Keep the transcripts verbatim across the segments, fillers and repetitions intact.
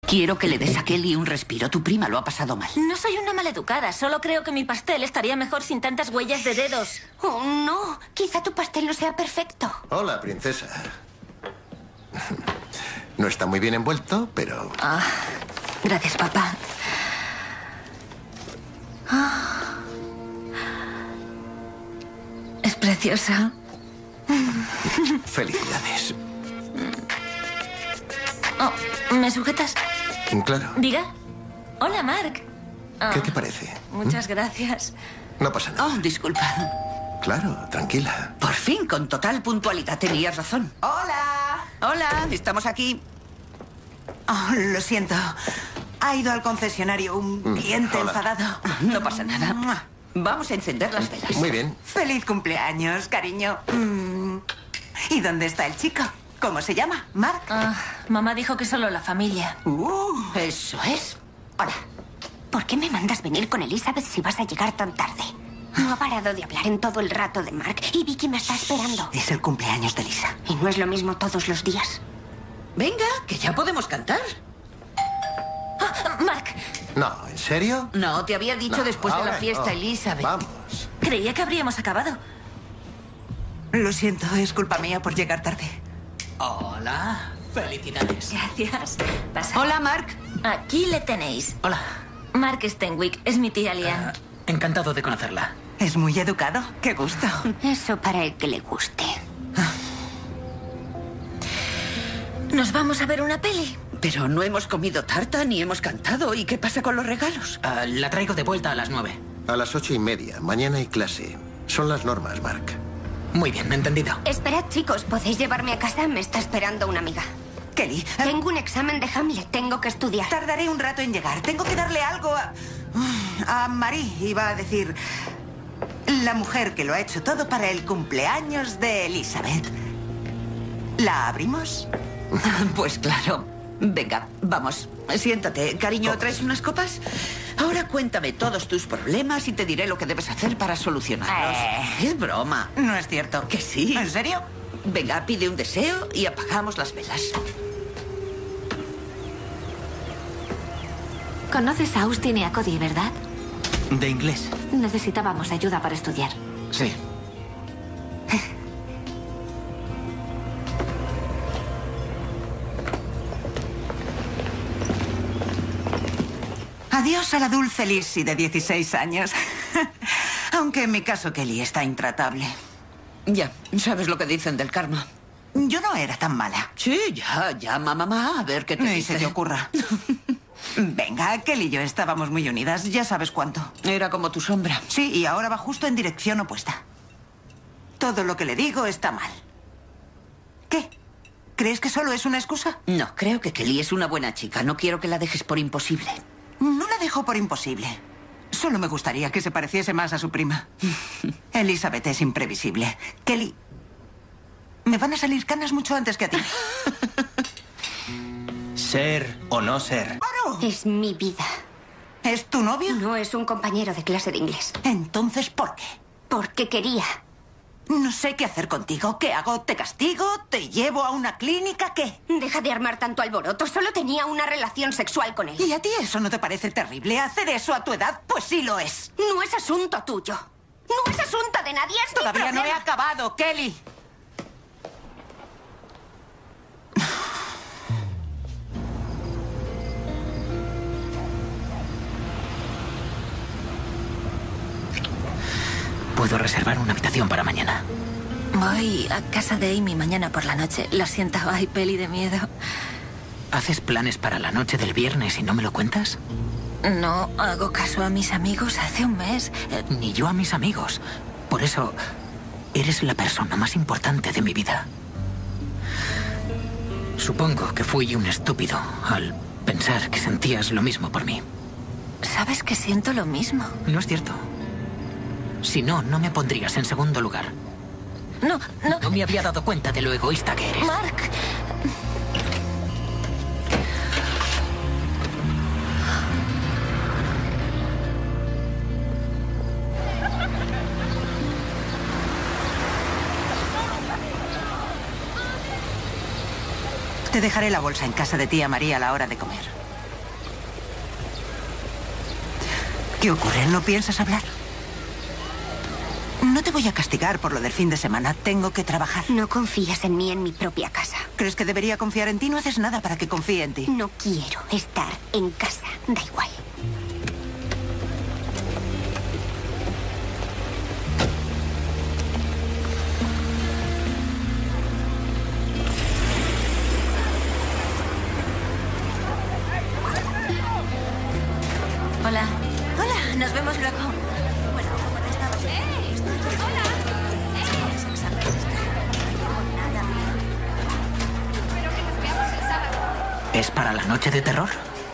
Quiero que le des a Kelly un respiro. Tu prima lo ha pasado mal. No soy una maleducada. Solo creo que mi pastel estaría mejor sin tantas huellas de dedos. Oh, no. Quizá tu pastel no sea perfecto. Hola, princesa. No está muy bien envuelto, pero... Ah, gracias, papá. Ah. Es preciosa. Felicidades. Oh, ¿me sujetas? Claro. Diga. Hola, Mark. Oh, ¿Qué te parece? muchas gracias. No pasa nada. Oh, disculpa. Claro, tranquila. Por fin, con total puntualidad, tenías razón. ¡Hola! Hola, estamos aquí. Oh, lo siento. Ha ido al concesionario un cliente hola. enfadado. No pasa nada. Vamos a encender las velas. Muy bien. ¡Feliz cumpleaños, cariño! Mm. ¿Y dónde está el chico? ¿Cómo se llama? ¿Mark? Ah, mamá dijo que solo la familia. Uh. Eso es. Hola. ¿Por qué me mandas venir con Elizabeth si vas a llegar tan tarde? No ha parado de hablar en todo el rato de Mark y Vicky me está esperando. Es el cumpleaños de Lisa. Y no es lo mismo todos los días. Venga, que ya podemos cantar. Ah, Mark, No, ¿en serio? No, te había dicho No, después de la ahora fiesta, no. Elizabeth. Vamos. creía que habríamos acabado. Lo siento, es culpa mía por llegar tarde. Hola, felicidades. Gracias. Pasa. Hola, Mark. Aquí le tenéis. Hola, Mark Stenwick es mi tía Lian. ah, encantado de conocerla. Es muy educado. ¡Qué gusto! Eso para el que le guste. ¿Nos vamos a ver una peli? Pero no hemos comido tarta ni hemos cantado. ¿Y qué pasa con los regalos? Ah, la traigo de vuelta a las nueve. A las ocho y media. Mañana hay clase. Son las normas, Mark. Muy bien, entendido. Esperad, chicos, ¿podéis llevarme a casa? Me está esperando una amiga. Kelly, eh, Tengo un examen de Hamlet, tengo que estudiar. tardaré un rato en llegar. Tengo que darle algo a... A Marie, iba a decir... La mujer que lo ha hecho todo para el cumpleaños de Elizabeth. ¿La abrimos? Pues claro. Venga, vamos. Siéntate. Cariño, ¿traes unas copas? Ahora cuéntame todos tus problemas y te diré lo que debes hacer para solucionarlos. Eh. Es broma. No es cierto. ¿Que sí? ¿En serio? Venga, pide un deseo y apagamos las velas. Conoces a Austin y a Cody, ¿verdad? De inglés. Necesitábamos ayuda para estudiar. Sí. Adiós a la dulce Lizzie de dieciséis años. Aunque en mi caso Kelly está intratable. Ya, sabes lo que dicen del karma. Yo no era tan mala. Sí, ya, llama a mamá a ver qué te Ni dice. se te ocurra. Venga, Kelly y yo estábamos muy unidas, ya sabes cuánto. Era como tu sombra. Sí, y ahora va justo en dirección opuesta. Todo lo que le digo está mal. ¿Qué? ¿Crees que solo es una excusa? No, creo que Kelly es una buena chica. No quiero que la dejes por imposible. No la dejo por imposible. Solo me gustaría que se pareciese más a su prima. Elizabeth es imprevisible. Kelly, me van a salir canas mucho antes que a ti. Ser o no ser. ¡Claro! Es mi vida. ¿Es tu novio? No es un compañero de clase de inglés. Entonces, ¿por qué? Porque quería. No sé qué hacer contigo. ¿Qué hago? ¿Te castigo? ¿Te llevo a una clínica? ¿Qué? Deja de armar tanto alboroto. Solo tenía una relación sexual con él. ¿Y a ti eso no te parece terrible? ¿Hacer eso a tu edad? Pues sí lo es. No es asunto tuyo. No es asunto de nadie. Es mi Todavía no he problema. acabado, Kelly. Puedo reservar una habitación para mañana. Voy a casa de Amy mañana por la noche. Lo siento, hay peli de miedo. ¿Haces planes para la noche del viernes y no me lo cuentas? No hago caso a mis amigos hace un mes. Eh, Ni yo a mis amigos. Por eso, eres la persona más importante de mi vida. Supongo que fui un estúpido al pensar que sentías lo mismo por mí. Sabes que siento lo mismo. No es cierto. Si no, no me pondrías en segundo lugar. No, no. No me había dado cuenta de lo egoísta que eres. Mark. Te dejaré la bolsa en casa de tía María a la hora de comer. ¿Qué ocurre? ¿No piensas hablar? No te voy a castigar por lo del fin de semana. Tengo que trabajar. No confías en mí en mi propia casa. ¿Crees que debería confiar en ti? No haces nada para que confíe en ti. No quiero estar en casa. Da igual. Hola. Hola, nos vemos luego. Bueno, ¿cómo te estabas? ¡Eh! ¡Hola! ¿Es para la noche de terror?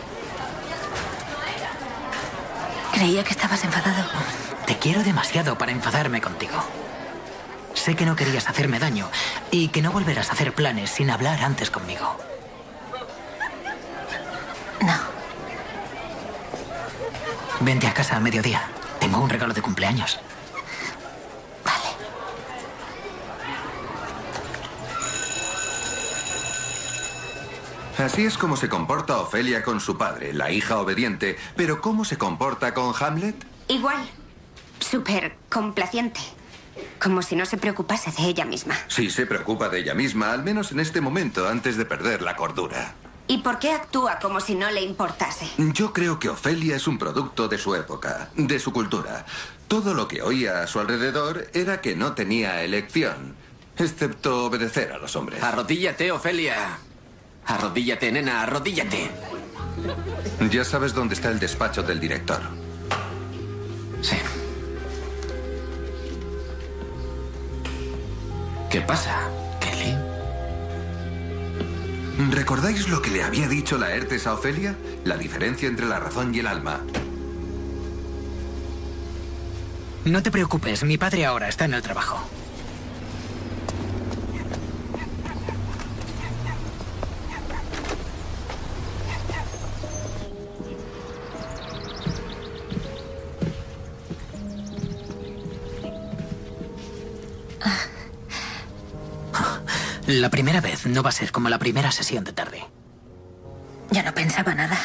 Creía que estabas enfadado. Te quiero demasiado para enfadarme contigo. Sé que no querías hacerme daño y que no volverás a hacer planes sin hablar antes conmigo. No. Vente a casa a mediodía. Tengo un regalo de cumpleaños. Vale. Así es como se comporta Ofelia con su padre, la hija obediente. Pero ¿cómo se comporta con Hamlet? Igual. Súper complaciente. Como si no se preocupase de ella misma. Sí, se preocupa de ella misma, al menos en este momento, antes de perder la cordura. ¿Y por qué actúa como si no le importase? Yo creo que Ofelia es un producto de su época, de su cultura. Todo lo que oía a su alrededor era que no tenía elección, excepto obedecer a los hombres. Arrodíllate, Ofelia. Arrodíllate, nena, arrodíllate. Ya sabes dónde está el despacho del director. Sí. ¿Qué pasa, Kelly? ¿Recordáis lo que le había dicho Laertes a Ofelia? La diferencia entre la razón y el alma. No te preocupes, mi padre ahora está en el trabajo. La primera vez no va a ser como la primera sesión de tarde. Ya no pensaba nada.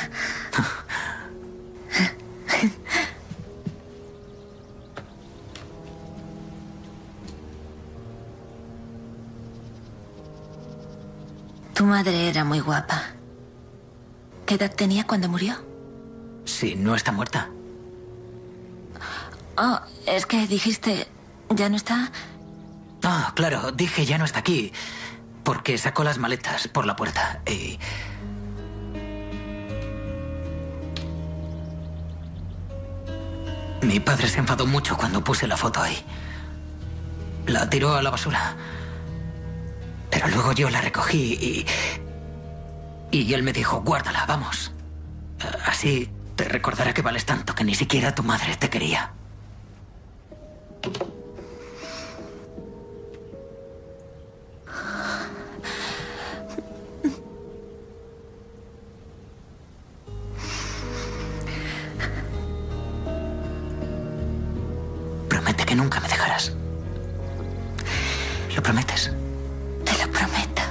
Tu madre era muy guapa. ¿Qué edad tenía cuando murió? Sí, no está muerta. Oh, es que dijiste... ¿Ya no está? Ah, claro, dije ya no está aquí. Porque sacó las maletas por la puerta y... Mi padre se enfadó mucho cuando puse la foto ahí. La tiró a la basura. Pero luego yo la recogí y... Y él me dijo, guárdala, vamos. Así te recordará que vales tanto que ni siquiera tu madre te quería. Promete que nunca me dejarás. ¿Lo prometes? Te lo prometo.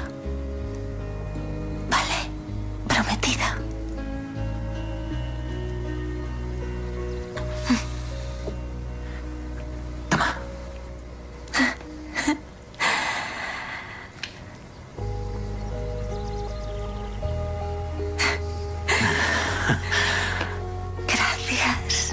Vale, prometida. Toma. Gracias.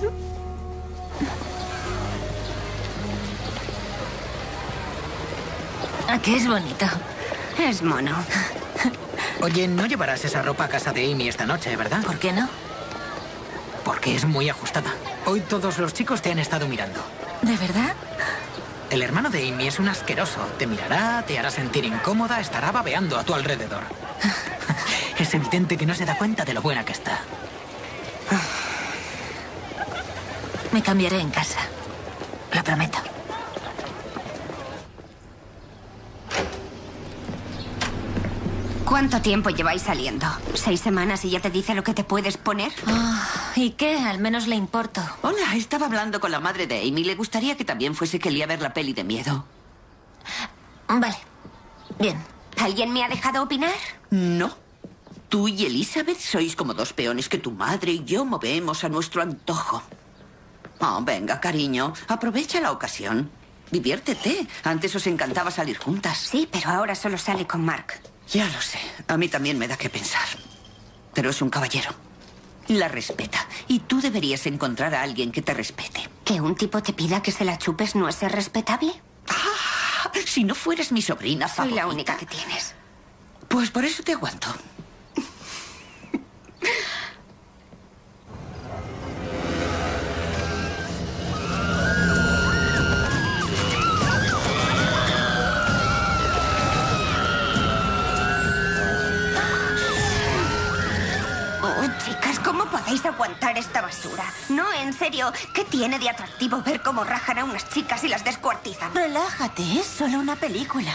¿A qué es bonito? Es mono. Oye, no llevarás esa ropa a casa de Amy esta noche, ¿verdad? ¿Por qué no? Porque es muy ajustada. Hoy todos los chicos te han estado mirando. ¿De verdad? El hermano de Amy es un asqueroso. Te mirará, te hará sentir incómoda, estará babeando a tu alrededor. Es evidente que no se da cuenta de lo buena que está. Me cambiaré en casa. Lo prometo. ¿Cuánto tiempo lleváis saliendo? ¿Seis semanas y ya te dice lo que te puedes poner? Oh, ¿y qué? Al menos le importo. Hola, estaba hablando con la madre de Amy. Le gustaría que también fuese Kelly a ver la peli de miedo. Vale. Bien. ¿Alguien me ha dejado opinar? No. Tú y Elizabeth sois como dos peones que tu madre y yo movemos a nuestro antojo. Oh, venga, cariño. Aprovecha la ocasión. Diviértete. Antes os encantaba salir juntas. Sí, pero ahora solo sale con Mark. Ya lo sé. A mí también me da que pensar. Pero es un caballero. La respeta. Y tú deberías encontrar a alguien que te respete. ¿Que un tipo te pida que se la chupes no es ser respetable? Ah, si no fueras mi sobrina Soy favorita. la única que tienes. Pues por eso te aguanto. Chicas, ¿cómo podéis aguantar esta basura? No, en serio, ¿qué tiene de atractivo ver cómo rajan a unas chicas y las descuartizan? Relájate, es solo una película.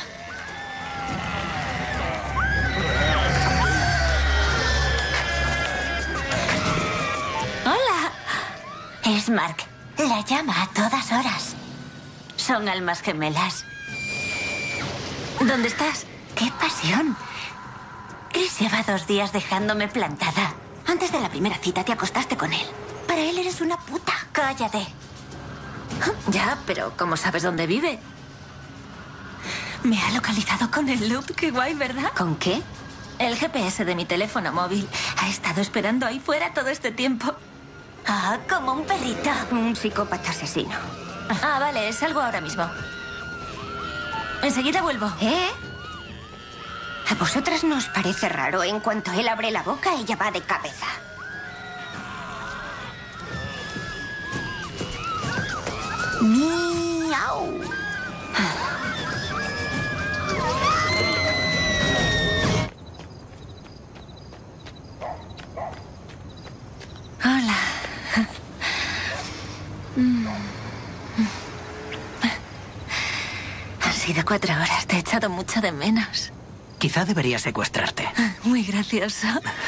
Hola. Es Mark. La llama a todas horas. Son almas gemelas. ¿Dónde estás? ¡Qué pasión! Chris lleva dos días dejándome plantada. Antes de la primera cita te acostaste con él. Para él eres una puta. Cállate. Ya, pero ¿cómo sabes dónde vive? Me ha localizado con el loop. Qué guay, ¿verdad? ¿Con qué? El G P S de mi teléfono móvil. Ha estado esperando ahí fuera todo este tiempo. Ah, como un perrito. Un psicópata asesino. Ah, vale, salgo ahora mismo. Enseguida vuelvo. ¿Eh? ¿A vosotras no os parece raro? En cuanto él abre la boca, ella va de cabeza. Miau. Hola. Han sido cuatro horas. Te he echado mucho de menos. Quizá debería secuestrarte. Muy gracioso.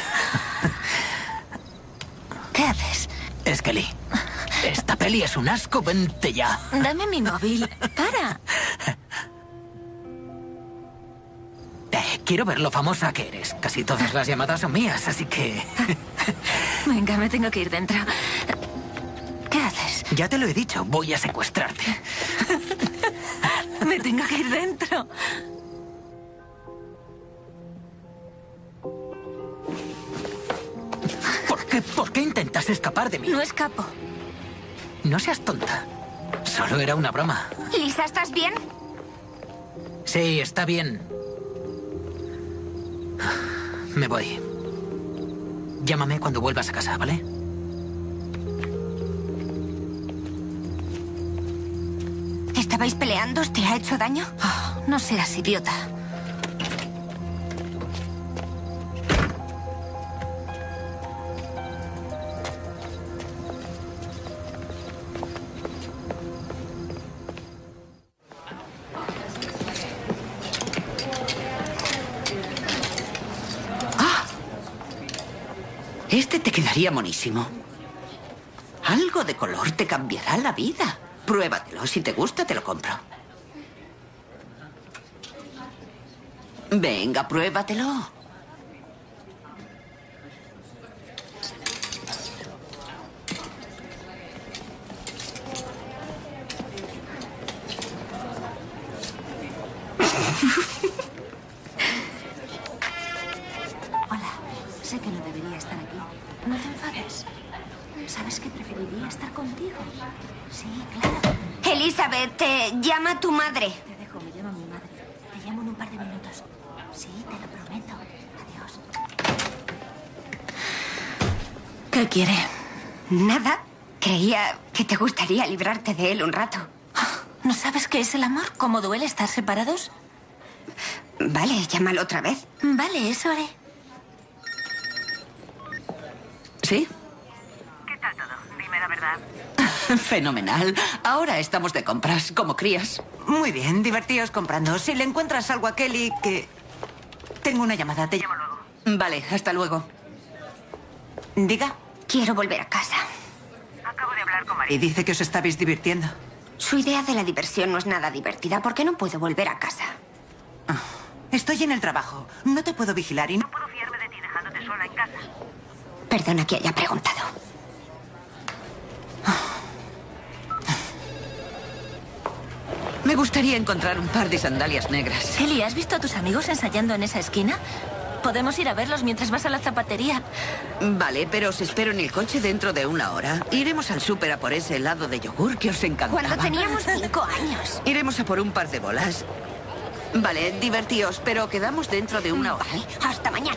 ¿Qué haces? Skelly, esta peli es un asco, vente ya. Dame mi móvil. Para. Eh, quiero ver lo famosa que eres. Casi todas las llamadas son mías, así que... Venga, me tengo que ir dentro. ¿Qué haces? Ya te lo he dicho, voy a secuestrarte. Me tengo que ir dentro. ¿Por qué? ¿Por qué intentas escapar de mí? No escapo. No seas tonta. Solo era una broma. Lisa, ¿estás bien? Sí, está bien. Me voy. Llámame cuando vuelvas a casa, ¿vale? ¿Estabais peleando? ¿Te ha hecho daño? Oh, no seas idiota. Este te quedaría monísimo. Algo de color te cambiará la vida. Pruébatelo. Si te gusta, te lo compro. Venga, pruébatelo. Hola, sé que no debería estar aquí. No te enfades. ¿Sabes que preferiría estar contigo? Sí, claro. Elizabeth, te llama tu madre. Te dejo, me llama mi madre. Te llamo en un par de minutos. Sí, te lo prometo. Adiós. ¿Qué quiere? Nada. Creía que te gustaría librarte de él un rato. ¿No sabes qué es el amor? ¿Cómo duele estar separados? Vale, llámalo otra vez. Vale, eso haré. ¿Sí? ¿Qué tal todo? Dime la verdad. Fenomenal. Ahora estamos de compras, como crías. Muy bien, divertíos comprando. Si le encuentras algo a Kelly, que... Tengo una llamada, te llamo luego. Vale, hasta luego. Diga. Quiero volver a casa. Acabo de hablar con María y dice que os estabais divirtiendo. Su idea de la diversión no es nada divertida. ¿Por qué no puedo volver a casa? Ah, estoy en el trabajo. No te puedo vigilar y no puedo fiarme de ti dejándote sola en casa. Perdona que haya preguntado. Me gustaría encontrar un par de sandalias negras. Eli, ¿has visto a tus amigos ensayando en esa esquina? Podemos ir a verlos mientras vas a la zapatería. Vale, pero os espero en el coche dentro de una hora. Iremos al súper a por ese helado de yogur que os encantaba. Cuando teníamos cinco años. Iremos a por un par de bolas. Vale, divertíos, pero quedamos dentro de una hora. Vale, hasta mañana.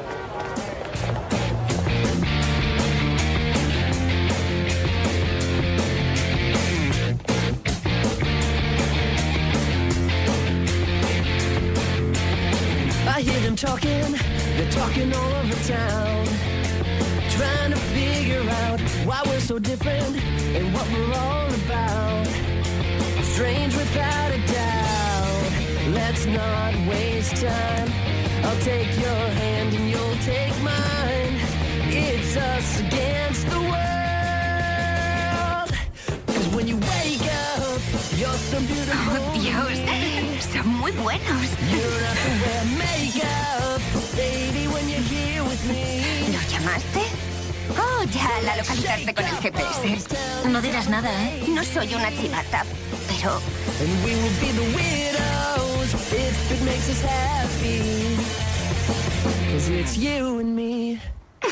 I hear them talking, they're talking all over town, trying to figure out why we're so different and what we're all about. Strange without a doubt, let's not waste time. I'll take your hand and you'll take mine. It's us against the world. 'Cause when you wake up, you're so beautiful. Oh, Dios, son muy buenos. You don't have to wear makeup, baby, when you're here with me. ¿Lo llamaste? Oh, ya la localizaste con el G P S. No dirás nada, ¿eh? No soy una chivata, pero... And we will be the widows if it makes us happy. 'Cause it's you and me.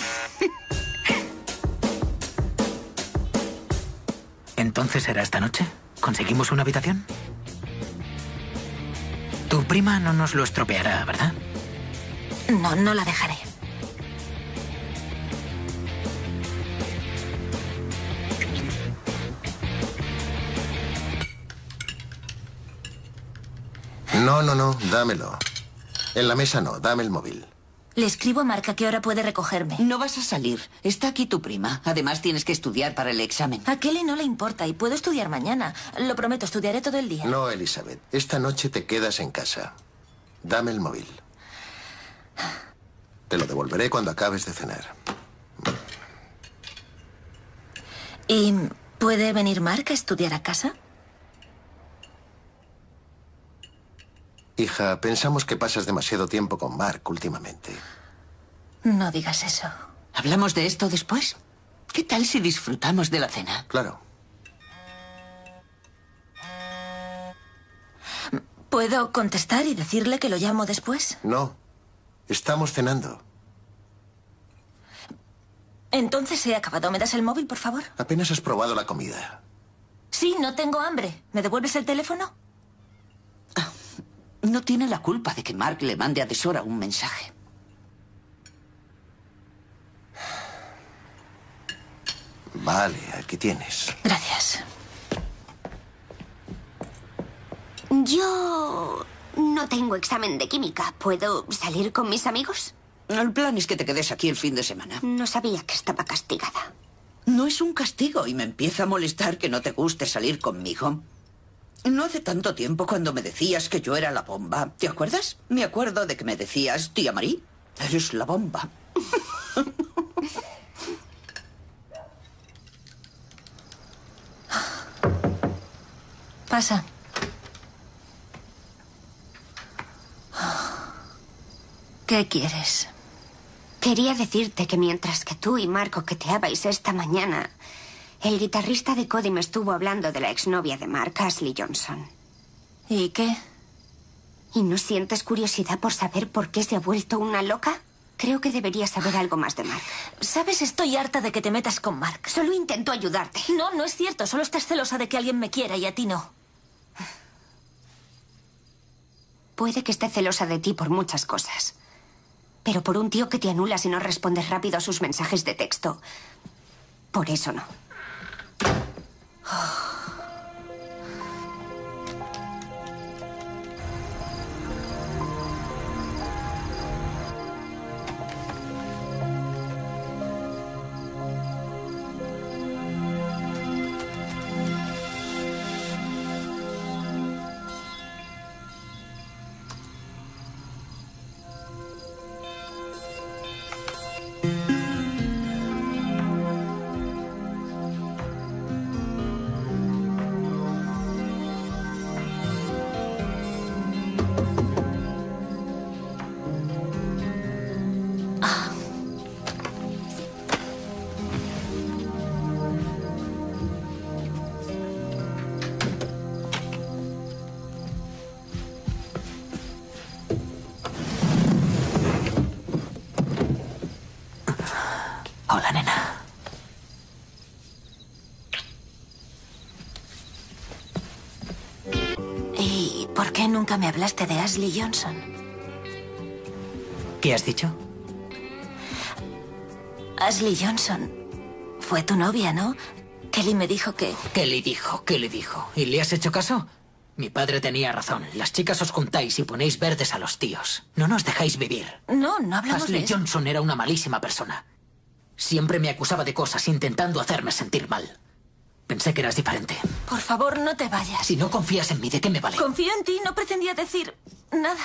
¿Entonces será esta noche? ¿Conseguimos una habitación? Tu prima no nos lo estropeará, ¿verdad? No, no la dejaré. No, no, no, dámelo. En la mesa no, dame el móvil. Le escribo a Mark a qué hora puede recogerme. No vas a salir. Está aquí tu prima. Además, tienes que estudiar para el examen. A Kelly no le importa y puedo estudiar mañana. Lo prometo, estudiaré todo el día. No, Elizabeth. Esta noche te quedas en casa. Dame el móvil. Te lo devolveré cuando acabes de cenar. ¿Y puede venir Mark a estudiar a casa? Hija, pensamos que pasas demasiado tiempo con Mark últimamente. No digas eso. ¿Hablamos de esto después? ¿Qué tal si disfrutamos de la cena? Claro. ¿Puedo contestar y decirle que lo llamo después? No. Estamos cenando. Entonces he acabado. ¿Me das el móvil, por favor? Apenas has probado la comida. Sí, no tengo hambre. ¿Me devuelves el teléfono? No tiene la culpa de que Mark le mande a deshora un mensaje. Vale, aquí tienes. Gracias. Yo no tengo examen de química. ¿Puedo salir con mis amigos? El plan es que te quedes aquí el fin de semana. No sabía que estaba castigada. No es un castigo y me empieza a molestar que no te guste salir conmigo. No hace tanto tiempo cuando me decías que yo era la bomba. ¿Te acuerdas? Me acuerdo de que me decías, tía Marie, eres la bomba. Pasa. ¿Qué quieres? Quería decirte que mientras que tú y Mark coqueteabais esta mañana, el guitarrista de Cody me estuvo hablando de la exnovia de Mark, Ashley Johnson. ¿Y qué? ¿Y no sientes curiosidad por saber por qué se ha vuelto una loca? Creo que deberías saber algo más de Mark. ¿Sabes? Estoy harta de que te metas con Mark. Solo intento ayudarte. No, no es cierto. Solo estás celosa de que alguien me quiera y a ti no. Puede que esté celosa de ti por muchas cosas. Pero por un tío que te anula si no respondes rápido a sus mensajes de texto. Por eso no. Oh. ¿Por qué nunca me hablaste de Ashley Johnson? ¿Qué has dicho? Ashley Johnson fue tu novia, ¿no? Kelly me dijo que... ¿Qué le dijo? ¿Qué le dijo? ¿Y le has hecho caso? Mi padre tenía razón. Las chicas os juntáis y ponéis verdes a los tíos. No nos dejáis vivir. No, no hablamos Ashley de eso. Johnson era una malísima persona. Siempre me acusaba de cosas intentando hacerme sentir mal. Pensé que eras diferente. Por favor, no te vayas. Si no confías en mí, ¿de qué me vale? Confío en ti, no pretendía decir nada.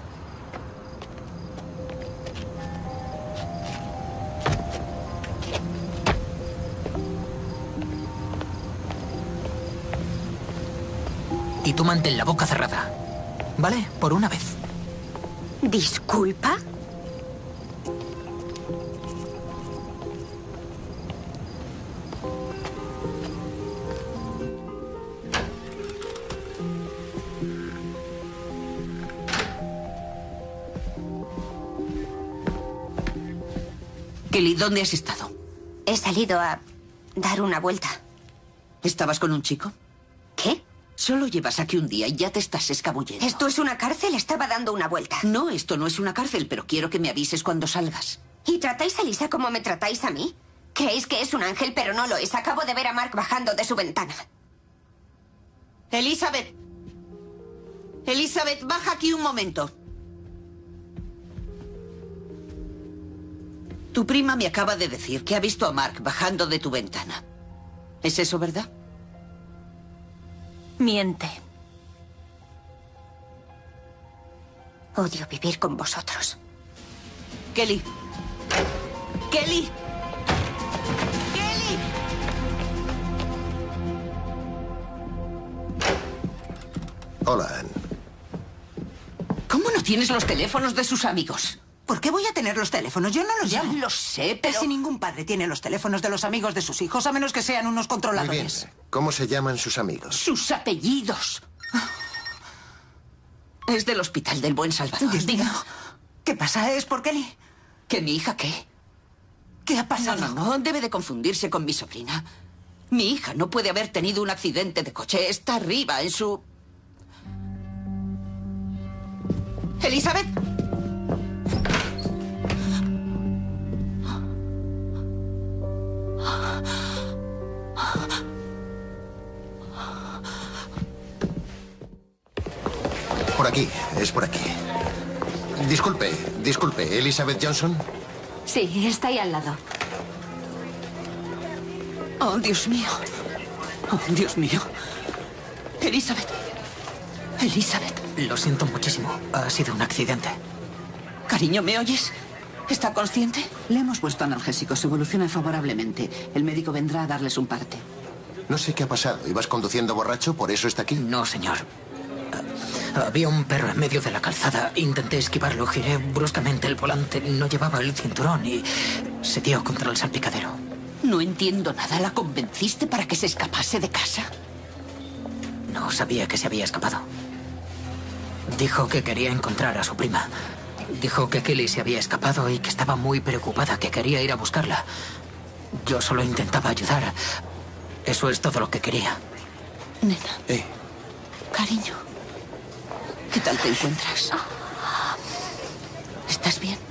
Y tú mantén la boca cerrada. ¿Vale? Por una vez. ¿Disculpa? Kelly, ¿dónde has estado? He salido a dar una vuelta. ¿Estabas con un chico? ¿Qué? Solo llevas aquí un día y ya te estás escabullendo. ¿Esto es una cárcel? Estaba dando una vuelta. No, esto no es una cárcel, pero quiero que me avises cuando salgas. ¿Y tratáis a Lisa como me tratáis a mí? Creéis que es un ángel, pero no lo es. Acabo de ver a Mark bajando de su ventana. Elizabeth. Elizabeth, baja aquí un momento. Tu prima me acaba de decir que ha visto a Mark bajando de tu ventana. ¿Es eso verdad? Miente. Odio vivir con vosotros. Kelly. Kelly. Kelly. Hola, Anne. ¿Cómo no tienes los teléfonos de sus amigos? ¿Por qué voy a tener los teléfonos? Yo no los Ya llamo. lo sé, pero... Casi ningún padre tiene los teléfonos de los amigos de sus hijos, a menos que sean unos Muy bien. controladores. ¿Cómo se llaman sus amigos? Sus apellidos. Es del Hospital del Buen Salvador. Dios Diga. mío. ¿Qué pasa? ¿Es por Kelly? ¿Que mi hija qué? ¿Qué ha No, pasado? no, no. Debe de confundirse con mi sobrina. Mi hija no puede haber tenido un accidente de coche. Está arriba en su... ¿Elizabeth? Por aquí, es por aquí. Disculpe, disculpe, ¿Elizabeth Johnson? Sí, está ahí al lado. Oh, Dios mío. Oh, Dios mío. Elizabeth. Elizabeth. Lo siento muchísimo. Ha sido un accidente. Cariño, ¿me oyes? ¿Está consciente? Le hemos puesto analgésicos, evoluciona favorablemente. El médico vendrá a darles un parte. No sé qué ha pasado. ¿Ibas conduciendo borracho? ¿Por eso está aquí? No, señor. Ah, había un perro en medio de la calzada. Intenté esquivarlo, giré bruscamente el volante. No llevaba el cinturón y se dio contra el salpicadero. No entiendo nada. ¿La convenciste para que se escapase de casa? No sabía que se había escapado. Dijo que quería encontrar a su prima. Dijo que Kelly se había escapado y que estaba muy preocupada, que quería ir a buscarla. Yo solo intentaba ayudar. Eso es todo lo que quería. Nena. Eh, Cariño. ¿Qué tal te encuentras? ¿Estás bien?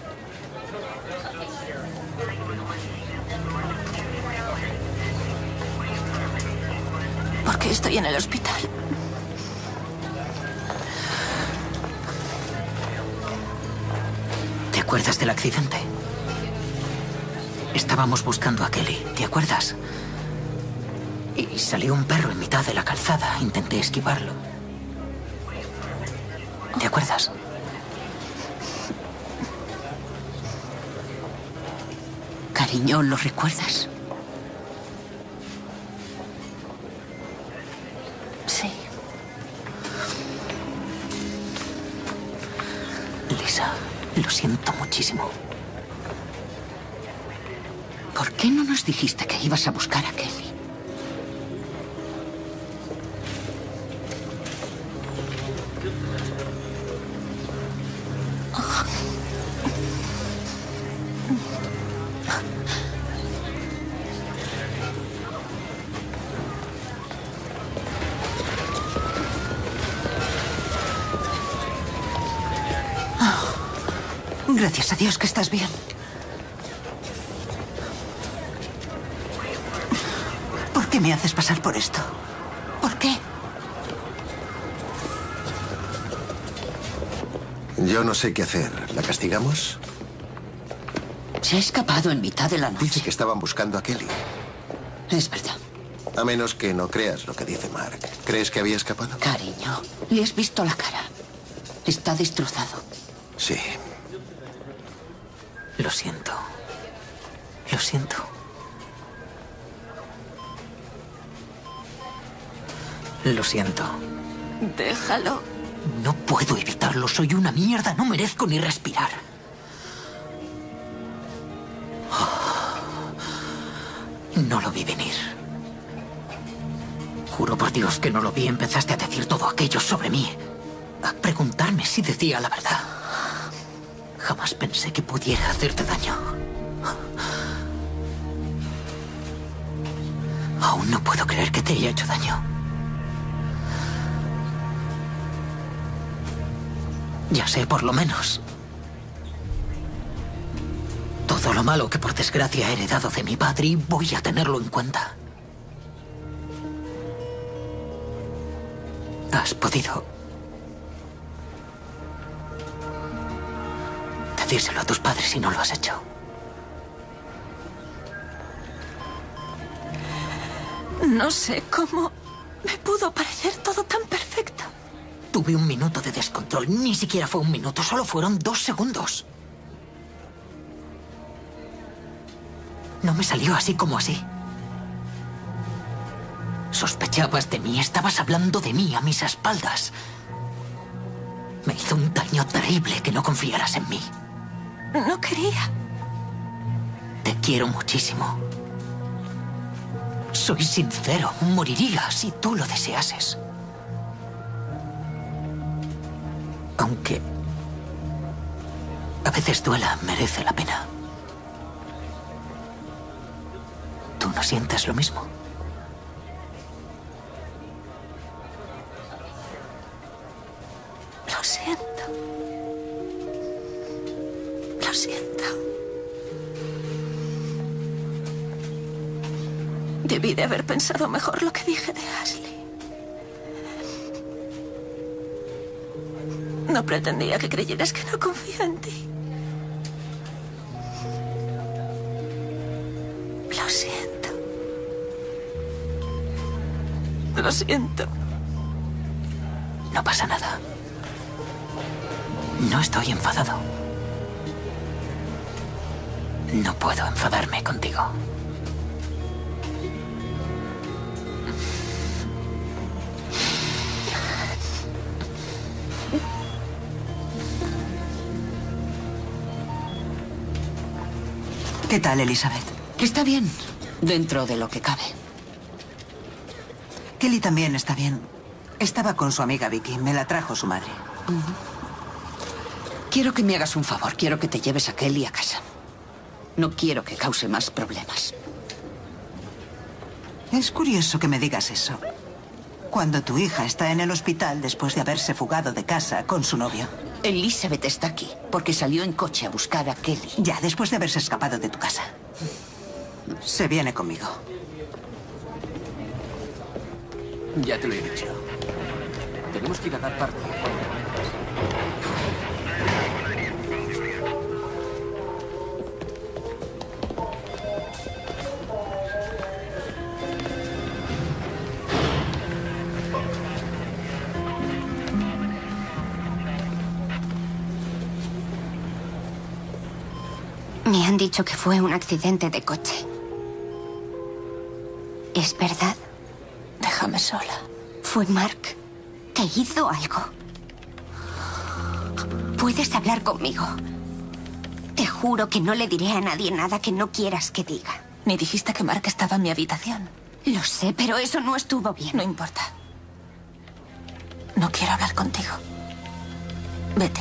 ¿Por qué estoy en el hospital? ¿Te acuerdas del accidente? Estábamos buscando a Kelly, ¿te acuerdas? Y salió un perro en mitad de la calzada. Intenté esquivarlo. ¿Te acuerdas? Cariño, ¿lo recuerdas? Sí. Lisa, lo siento muchísimo. ¿Por qué no nos dijiste que ibas a buscar a Kelly? Gracias a Dios que estás bien. ¿Por qué me haces pasar por esto? ¿Por qué? Yo no sé qué hacer. ¿La castigamos? Se ha escapado en mitad de la noche. Dice que estaban buscando a Kelly. Es verdad. A menos que no creas lo que dice Mark. ¿Crees que había escapado? Cariño, le has visto la cara. Está destrozado. Sí. Lo siento. Lo siento. Lo siento. Déjalo. No puedo evitarlo. Soy una mierda. No merezco ni respirar. No lo vi venir. Juro por Dios que no lo vi. Empezaste a decir todo aquello sobre mí. A preguntarme si decía la verdad. Jamás pensé que pudiera hacerte daño. Aún no puedo creer que te haya hecho daño. Ya sé, por lo menos, todo lo malo que por desgracia he heredado de mi padre, y voy a tenerlo en cuenta. Has podido decírselo a tus padres si no lo has hecho. No sé cómo me pudo parecer todo tan perfecto. Tuve un minuto de descontrol. Ni siquiera fue un minuto, solo fueron dos segundos. No me salió así como así. Sospechabas de mí, estabas hablando de mí a mis espaldas. Me hizo un daño terrible que no confiaras en mí. No quería. Te quiero muchísimo. Soy sincero, moriría si tú lo deseases. Aunque a veces duela, merece la pena. ¿Tú no sientes lo mismo? Lo siento. Lo siento. Debí de haber pensado mejor lo que dije de Ashley. No pretendía que creyeras que no confío en ti. Lo siento. Lo siento. No pasa nada. No estoy enfadado. No puedo enfadarme contigo. ¿Qué tal, Elizabeth? Está bien, dentro de lo que cabe. Kelly también está bien. Estaba con su amiga Vicky. Me la trajo su madre. Uh-huh. Quiero que me hagas un favor. Quiero que te lleves a Kelly a casa. No quiero que cause más problemas. Es curioso que me digas eso. Cuando tu hija está en el hospital después de haberse fugado de casa con su novio. Elizabeth está aquí porque salió en coche a buscar a Kelly. Ya, después de haberse escapado de tu casa. Se viene conmigo. Ya te lo he dicho. Tenemos que ir a dar parte. Me han dicho que fue un accidente de coche. ¿Es verdad? Déjame sola. Fue Mark. ¿Te hizo algo? Puedes hablar conmigo. Te juro que no le diré a nadie nada que no quieras que diga. Ni dijiste que Mark estaba en mi habitación. Lo sé, pero eso no estuvo bien. No importa. No quiero hablar contigo. Vete.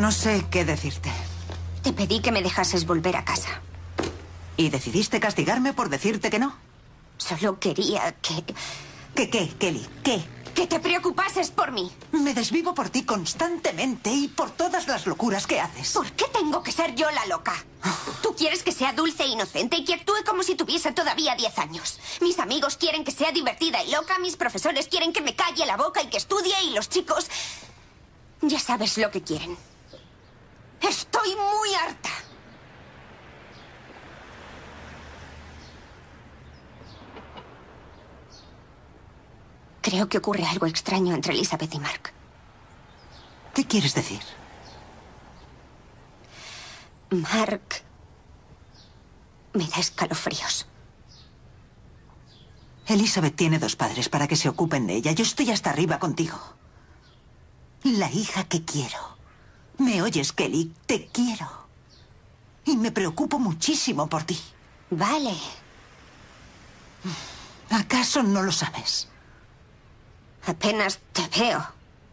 No sé qué decirte. Te pedí que me dejases volver a casa. ¿Y decidiste castigarme por decirte que no? Solo quería que... ¿Qué qué, Kelly? ¿Qué? Que te preocupases por mí. Me desvivo por ti constantemente y por todas las locuras que haces. ¿Por qué tengo que ser yo la loca? Tú quieres que sea dulce e inocente y que actúe como si tuviese todavía diez años. Mis amigos quieren que sea divertida y loca, mis profesores quieren que me calle la boca y que estudie, y los chicos... Ya sabes lo que quieren. Estoy muy harta. Creo que ocurre algo extraño entre Elizabeth y Mark. ¿Qué quieres decir? Mark me da escalofríos. Elizabeth tiene dos padres para que se ocupen de ella. Yo estoy hasta arriba contigo. La hija que quiero. ¿Me oyes, Kelly? Te quiero. Y me preocupo muchísimo por ti. Vale. ¿Acaso no lo sabes? Apenas te veo.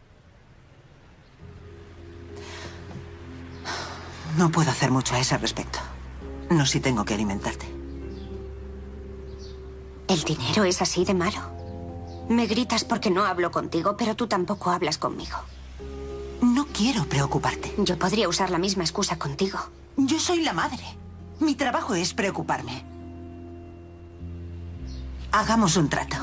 No puedo hacer mucho a ese respecto. No si tengo que alimentarte. ¿El dinero es así de malo? Me gritas porque no hablo contigo, pero tú tampoco hablas conmigo. No quiero preocuparte. Yo podría usar la misma excusa contigo. Yo soy la madre. Mi trabajo es preocuparme. Hagamos un trato.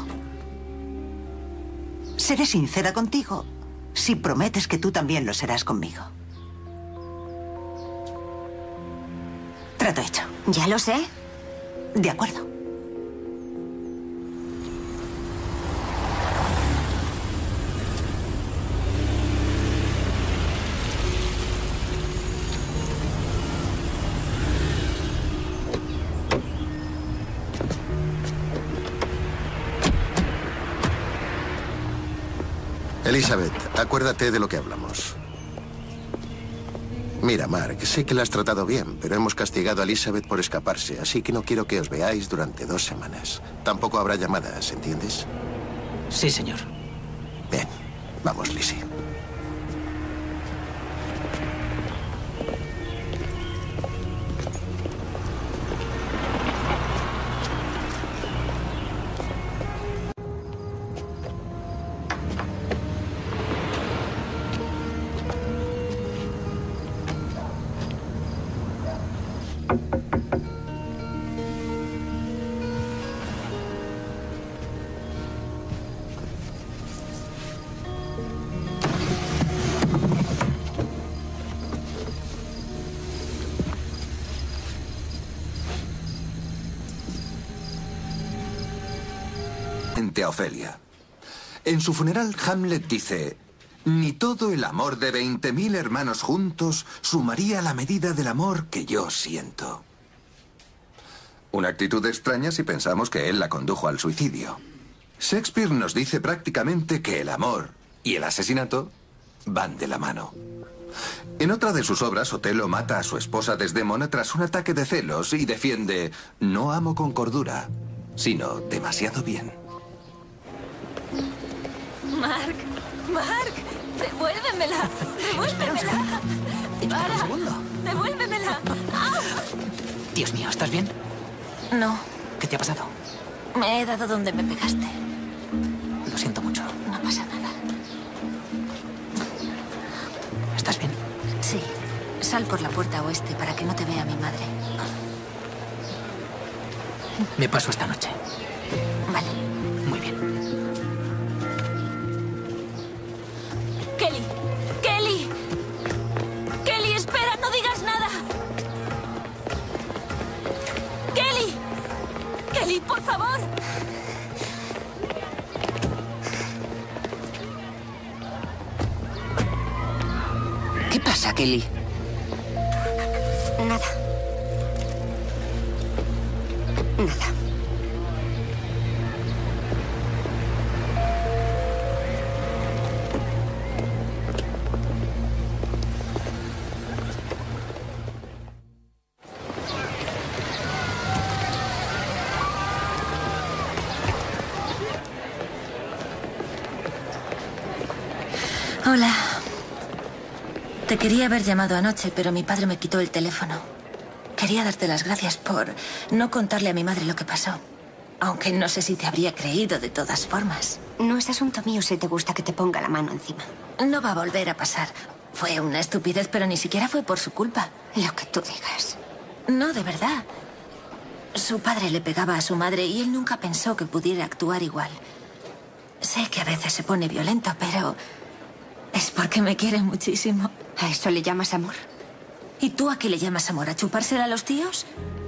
Seré sincera contigo si prometes que tú también lo serás conmigo. Trato hecho. Ya lo sé. De acuerdo. Elizabeth, acuérdate de lo que hablamos. Mira, Mark, sé que la has tratado bien, pero hemos castigado a Elizabeth por escaparse, así que no quiero que os veáis durante dos semanas. Tampoco habrá llamadas, ¿entiendes? Sí, señor. Bien, vamos, Lizzie. A Ofelia. En su funeral, Hamlet dice: ni todo el amor de veinte mil hermanos juntos sumaría la medida del amor que yo siento. Una actitud extraña si pensamos que él la condujo al suicidio. Shakespeare nos dice prácticamente que el amor y el asesinato van de la mano. En otra de sus obras, Otelo mata a su esposa Desdémona tras un ataque de celos y defiende: no amo con cordura, sino demasiado bien. Mark, Mark, devuélvemela, devuélvemela. Espera un segundo. Devuélvemela. ¡Ah! Dios mío, ¿estás bien? No, ¿Qué te ha pasado? me he dado donde me pegaste. Lo siento mucho. No pasa nada. ¿Estás bien? Sí, sal por la puerta oeste para que no te vea mi madre. Me paso esta noche. Vale. Muy bien. Kelly, Kelly, Kelly, espera, no digas nada. Kelly, Kelly, por favor. ¿Qué pasa, Kelly? Nada. Nada. Hola. Te quería haber llamado anoche, pero mi padre me quitó el teléfono. Quería darte las gracias por no contarle a mi madre lo que pasó. Aunque no sé si te habría creído de todas formas. No es asunto mío si te gusta que te ponga la mano encima. No va a volver a pasar. Fue una estupidez, pero ni siquiera fue por su culpa. Lo que tú digas. No, de verdad. Su padre le pegaba a su madre y él nunca pensó que pudiera actuar igual. Sé que a veces se pone violento, pero es porque me quiere muchísimo. ¿A eso le llamas amor? ¿Y tú a qué le llamas amor? ¿A chupársela a los tíos?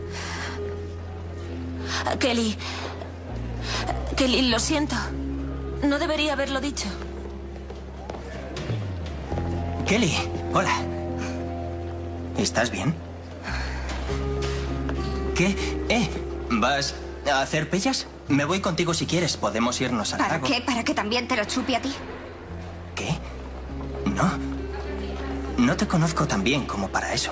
Kelly. Kelly, lo siento. No debería haberlo dicho. Kelly, hola. ¿Estás bien? ¿Qué? ¿Eh? ¿Vas a hacer pellas? Me voy contigo si quieres. Podemos irnos al ¿Para lago. qué? ¿Para que también te lo chupe a ti? ¿Qué? No. No te conozco tan bien como para eso.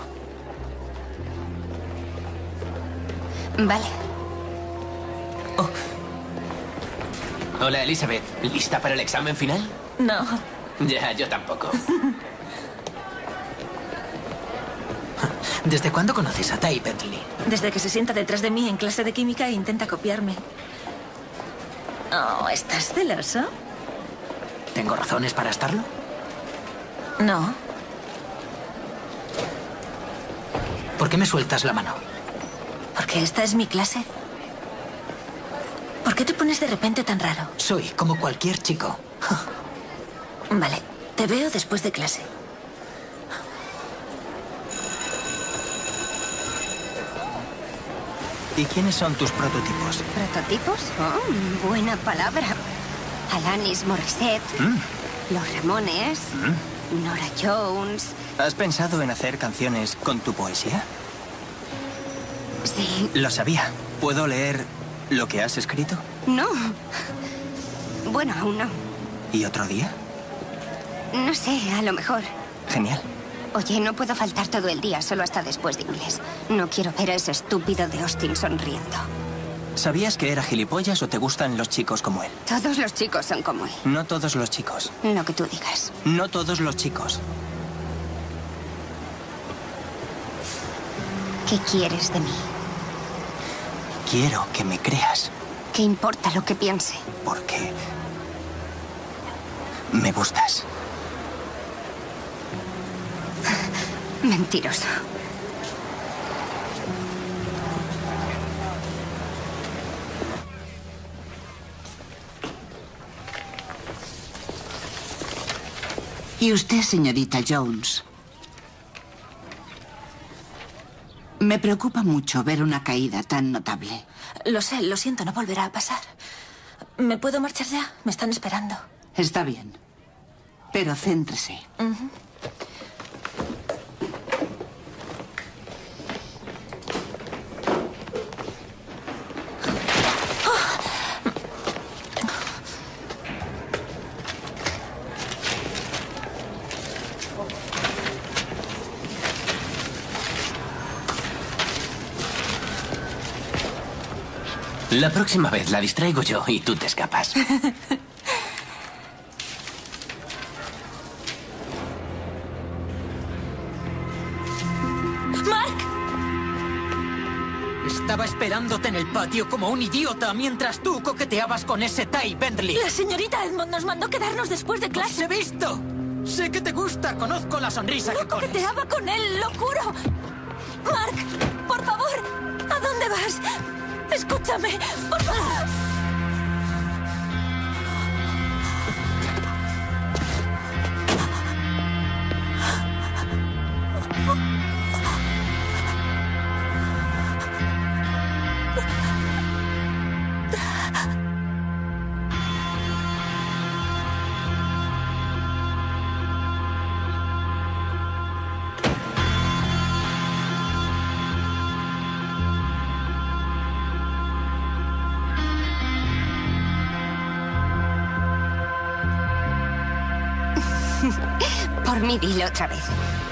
Vale. Oh. Hola, Elizabeth. ¿Lista para el examen final? No. Ya, yo tampoco. ¿Desde cuándo conoces a Ty Bentley? Desde que se sienta detrás de mí en clase de química e intenta copiarme. Oh, ¿estás celoso? ¿Tengo razones para estarlo? No. ¿Por qué me sueltas la mano? Porque esta es mi clase. ¿Por qué te pones de repente tan raro? Soy como cualquier chico. Vale, te veo después de clase. ¿Y quiénes son tus prototipos? ¿Prototipos? Oh, buena palabra. Alanis Morissette, Mm. Los Ramones, Mm. Nora Jones. ¿Has pensado en hacer canciones con tu poesía? Sí. Lo sabía. ¿Puedo leer lo que has escrito? No. Bueno, aún no. ¿Y otro día? No sé, a lo mejor. Genial. Oye, no puedo faltar todo el día, solo hasta después de inglés. No quiero ver a ese estúpido de Austin sonriendo. ¿Sabías que era gilipollas o te gustan los chicos como él? Todos los chicos son como él. No todos los chicos. Lo que tú digas. No todos los chicos. ¿Qué quieres de mí? Quiero que me creas. ¿Qué importa lo que piense? Porque me gustas. Mentiroso. ¿Y usted, señorita Jones? Me preocupa mucho ver una caída tan notable. Lo sé, lo siento, no volverá a pasar. ¿Me puedo marchar ya? Me están esperando. Está bien. Pero céntrese. Uh-huh. La próxima vez la distraigo yo y tú te escapas. ¡Mark! Estaba esperándote en el patio como un idiota mientras tú coqueteabas con ese Ty Bentley. La señorita Edmond nos mandó quedarnos después de clase. ¡Os he visto! Sé que te gusta, conozco la sonrisa no que pones. coqueteaba con él, lo juro. Mark, por favor, ¿a dónde vas? Escúchame, por favor. Por mí, dilo otra vez.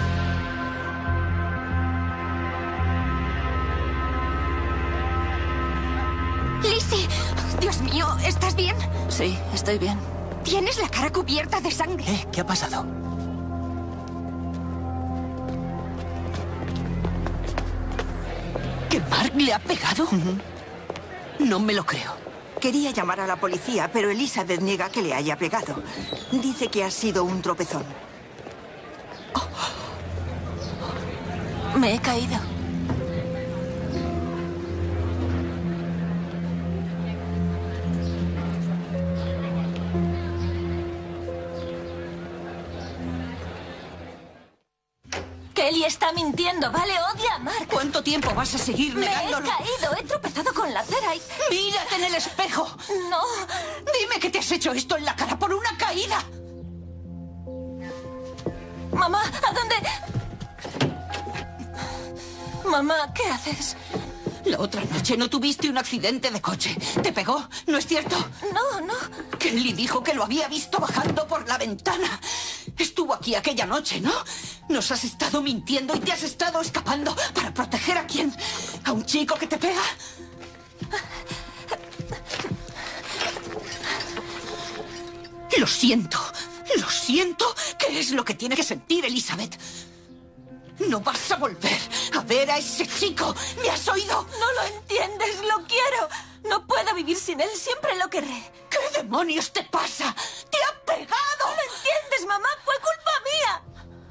Lizzie, Dios mío, ¿estás bien? Sí, estoy bien. Tienes la cara cubierta de sangre. ¿Eh? ¿Qué ha pasado? ¿Que Mark le ha pegado? Uh-huh. No me lo creo. Quería llamar a la policía, pero Elizabeth niega que le haya pegado. Dice que ha sido un tropezón. Oh. Me he caído. Kelly está mintiendo, ¿vale? Odia a Mark. ¿Cuánto tiempo vas a seguir negándolo? Me he caído, he tropezado con la acera y... ¡Mírate en el espejo! No. Dime que te has hecho esto en la cara por una caída. Mamá, ¿a dónde? Mamá, ¿qué haces? La otra noche no tuviste un accidente de coche. ¿Te pegó? ¿No es cierto? No, no. Kelly dijo que lo había visto bajando por la ventana. Estuvo aquí aquella noche, ¿no? Nos has estado mintiendo y te has estado escapando. ¿Para proteger a quién? ¿A un chico que te pega? Lo siento. Lo siento. ¿Qué es lo que tiene que sentir Elizabeth? No vas a volver a ver a ese chico. ¿Me has oído? No lo entiendes, lo quiero. No puedo vivir sin él, siempre lo querré. ¿Qué demonios te pasa? ¡Te ha pegado! No lo entiendes, mamá, fue culpa mía.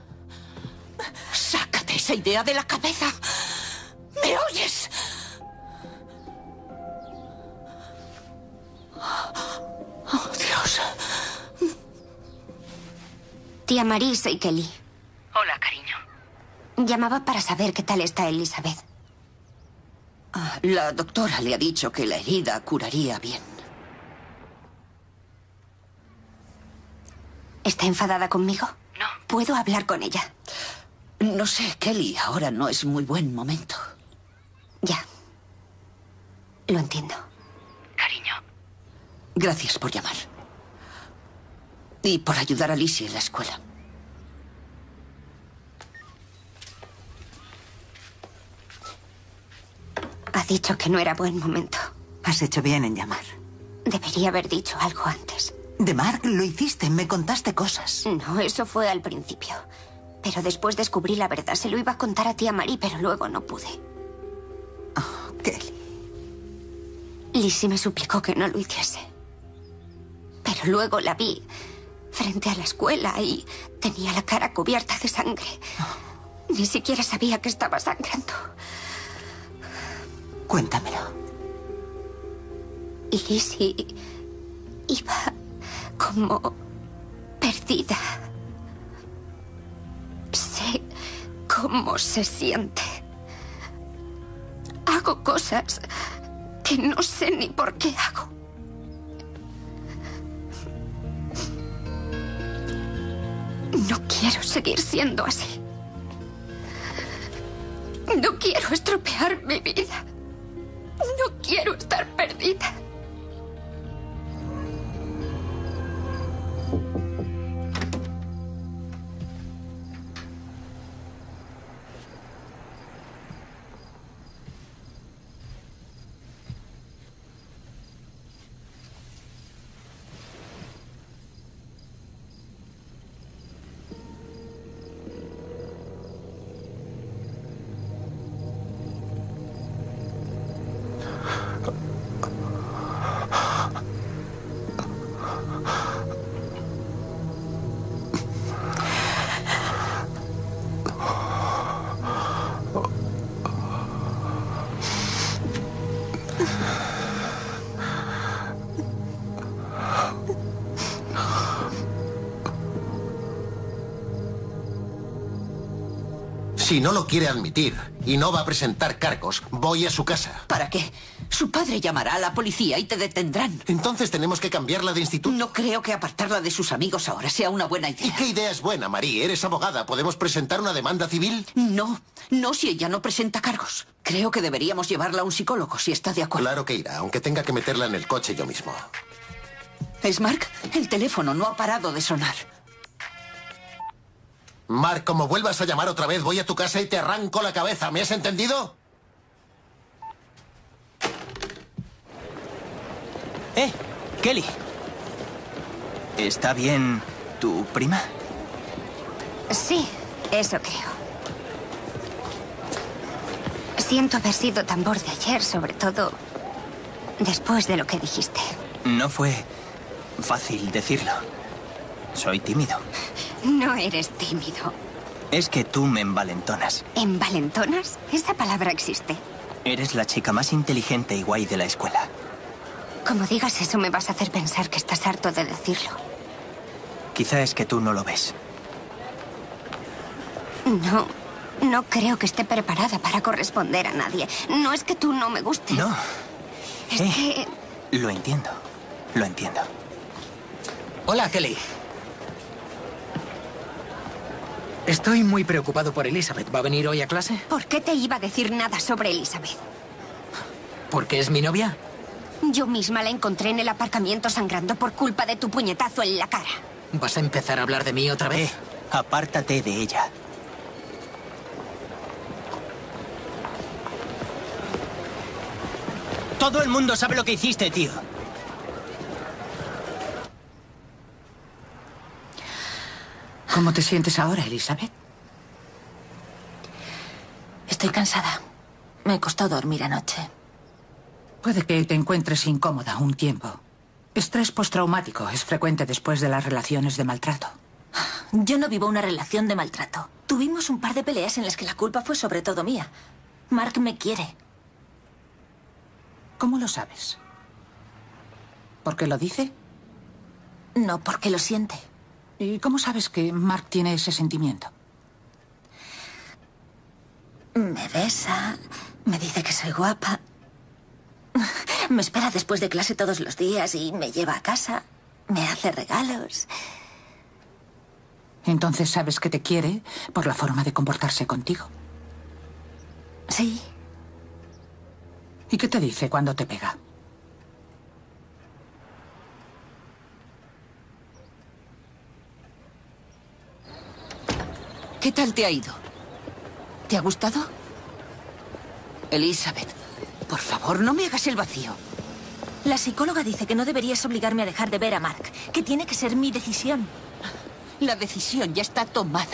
Sácate esa idea de la cabeza. ¿Me oyes? Oh, Dios. Tía Marie, soy Kelly. Hola, cariño. Llamaba para saber qué tal está Elizabeth. Ah, la doctora le ha dicho que la herida curaría bien. ¿Está enfadada conmigo? No. ¿Puedo hablar con ella? No sé, Kelly, ahora no es muy buen momento. Ya. Lo entiendo. Cariño. Gracias por llamar. Y por ayudar a Lizzie en la escuela. Ha dicho que no era buen momento. Has hecho bien en llamar. Debería haber dicho algo antes. De Mark lo hiciste, me contaste cosas. No, eso fue al principio. Pero después descubrí la verdad. Se lo iba a contar a tía Marie, pero luego no pude. Oh, Kelly. Lizzie me suplicó que no lo hiciese. Pero luego la vi frente a la escuela y tenía la cara cubierta de sangre. Oh. Ni siquiera sabía que estaba sangrando. Cuéntamelo. Lizzie iba como perdida. Sé cómo se siente. Hago cosas que no sé ni por qué hago. No quiero seguir siendo así. No quiero estropear mi vida. No quiero estar perdida. Si no lo quiere admitir y no va a presentar cargos, voy a su casa. ¿Para qué? Su padre llamará a la policía y te detendrán. Entonces tenemos que cambiarla de instituto. No creo que apartarla de sus amigos ahora sea una buena idea. ¿Y qué idea es buena, Marie? Eres abogada. ¿Podemos presentar una demanda civil? No, no si ella no presenta cargos. Creo que deberíamos llevarla a un psicólogo si está de acuerdo. Claro que irá, aunque tenga que meterla en el coche yo mismo. ¿Es Mark? El teléfono no ha parado de sonar. Mark, como vuelvas a llamar otra vez, voy a tu casa y te arranco la cabeza. ¿Me has entendido? Eh, Kelly. ¿Está bien tu prima? Sí, eso creo. Siento haber sido tan borde ayer, sobre todo después de lo que dijiste. No fue fácil decirlo. Soy tímido. No eres tímido. Es que tú me envalentonas. ¿Envalentonas? Esa palabra existe. Eres la chica más inteligente y guay de la escuela. Como digas eso, me vas a hacer pensar que estás harto de decirlo. Quizá es que tú no lo ves. No, no creo que esté preparada para corresponder a nadie. No es que tú no me gustes. No. Es Eh, que... Lo entiendo. Lo entiendo. Hola, Kelly. Estoy muy preocupado por Elizabeth. ¿Va a venir hoy a clase? ¿Por qué te iba a decir nada sobre Elizabeth? ¿Porque es mi novia? Yo misma la encontré en el aparcamiento sangrando por culpa de tu puñetazo en la cara. ¿Vas a empezar a hablar de mí otra vez? Eh, apártate de ella. Todo el mundo sabe lo que hiciste, tío. ¿Cómo te sientes ahora, Elizabeth? Estoy cansada. Me costó dormir anoche. Puede que te encuentres incómoda un tiempo. Estrés postraumático es frecuente después de las relaciones de maltrato. Yo no vivo una relación de maltrato. Tuvimos un par de peleas en las que la culpa fue sobre todo mía. Mark me quiere. ¿Cómo lo sabes? ¿Por qué lo dice? No, porque lo siente. ¿Y cómo sabes que Mark tiene ese sentimiento? Me besa, me dice que soy guapa. Me espera después de clase todos los días y me lleva a casa. Me hace regalos. Entonces sabes que te quiere por la forma de comportarse contigo. Sí. ¿Y qué te dice cuando te pega? ¿Qué tal te ha ido? ¿Te ha gustado? Elizabeth, por favor, no me hagas el vacío. La psicóloga dice que no deberías obligarme a dejar de ver a Mark, que tiene que ser mi decisión. La decisión ya está tomada.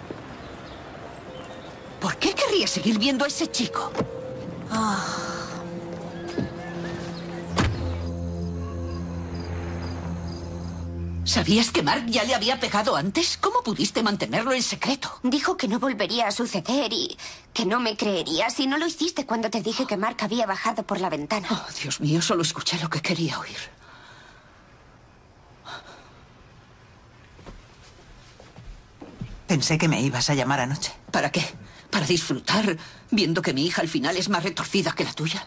¿Por qué querrías seguir viendo a ese chico? Oh. ¿Sabías que Mark ya le había pegado antes? ¿Cómo pudiste mantenerlo en secreto? Dijo que no volvería a suceder y que no me creería si no lo hiciste cuando te dije que Mark había bajado por la ventana. Oh, Dios mío, solo escuché lo que quería oír. Pensé que me ibas a llamar anoche. ¿Para qué? ¿Para disfrutar viendo que mi hija al final es más retorcida que la tuya?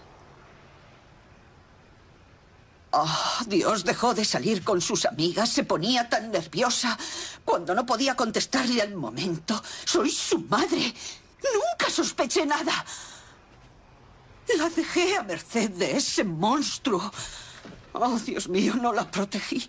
Oh, Dios dejó de salir con sus amigas, se ponía tan nerviosa cuando no podía contestarle al momento. Soy su madre. Nunca sospeché nada. La dejé a merced de ese monstruo. Oh, Dios mío, no la protegí.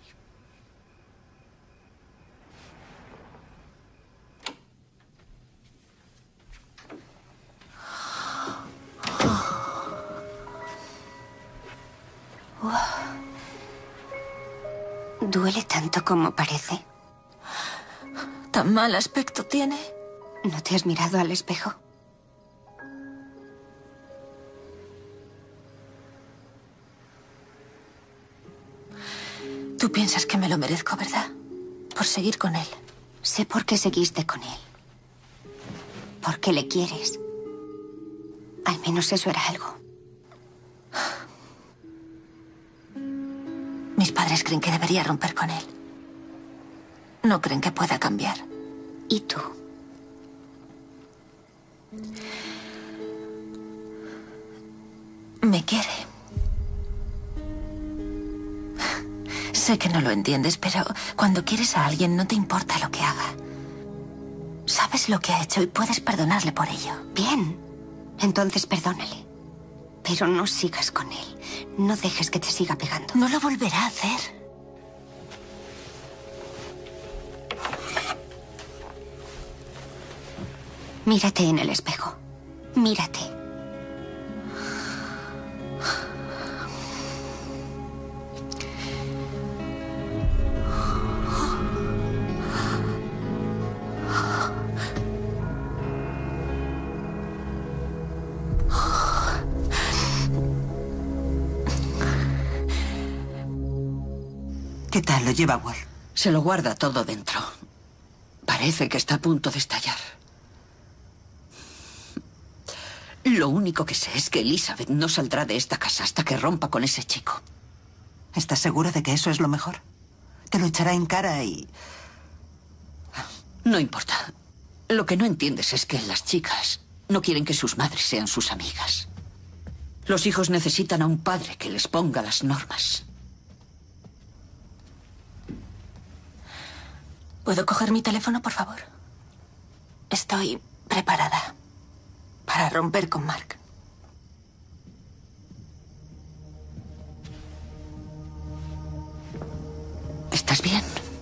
¿Duele tanto como parece? ¿Tan mal aspecto tiene? ¿No te has mirado al espejo? Tú piensas que me lo merezco, ¿verdad? Por seguir con él. Sé por qué seguiste con él. Porque le quieres. Al menos eso era algo. Mis padres creen que debería romper con él. No creen que pueda cambiar. ¿Y tú? Me quiere. Sé que no lo entiendes, pero cuando quieres a alguien no te importa lo que haga. Sabes lo que ha hecho y puedes perdonarle por ello. Bien. Entonces perdónale. Pero no sigas con él. No dejes que te siga pegando. No lo volverá a hacer. Mírate en el espejo. Mírate. ¿Qué tal lo lleva Walt? Se lo guarda todo dentro. Parece que está a punto de estallar. Lo único que sé es que Elizabeth no saldrá de esta casa hasta que rompa con ese chico. ¿Estás segura de que eso es lo mejor? Te lo echará en cara y... No importa. Lo que no entiendes es que las chicas no quieren que sus madres sean sus amigas. Los hijos necesitan a un padre que les ponga las normas. ¿Puedo coger mi teléfono, por favor? Estoy preparada para romper con Mark. ¿Estás bien?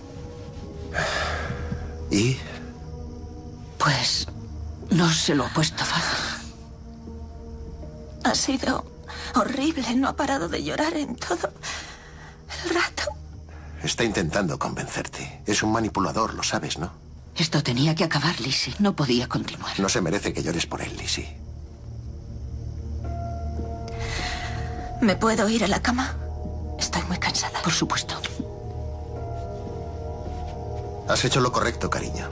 ¿Y? Pues no se lo ha puesto fácil. Ha sido horrible. No ha parado de llorar en todo el rato. Está intentando convencerte. Es un manipulador, lo sabes, ¿no? Esto tenía que acabar, Lizzie. No podía continuar. No se merece que llores por él, Lizzie. ¿Me puedo ir a la cama? Estoy muy cansada. Por supuesto. Has hecho lo correcto, cariño.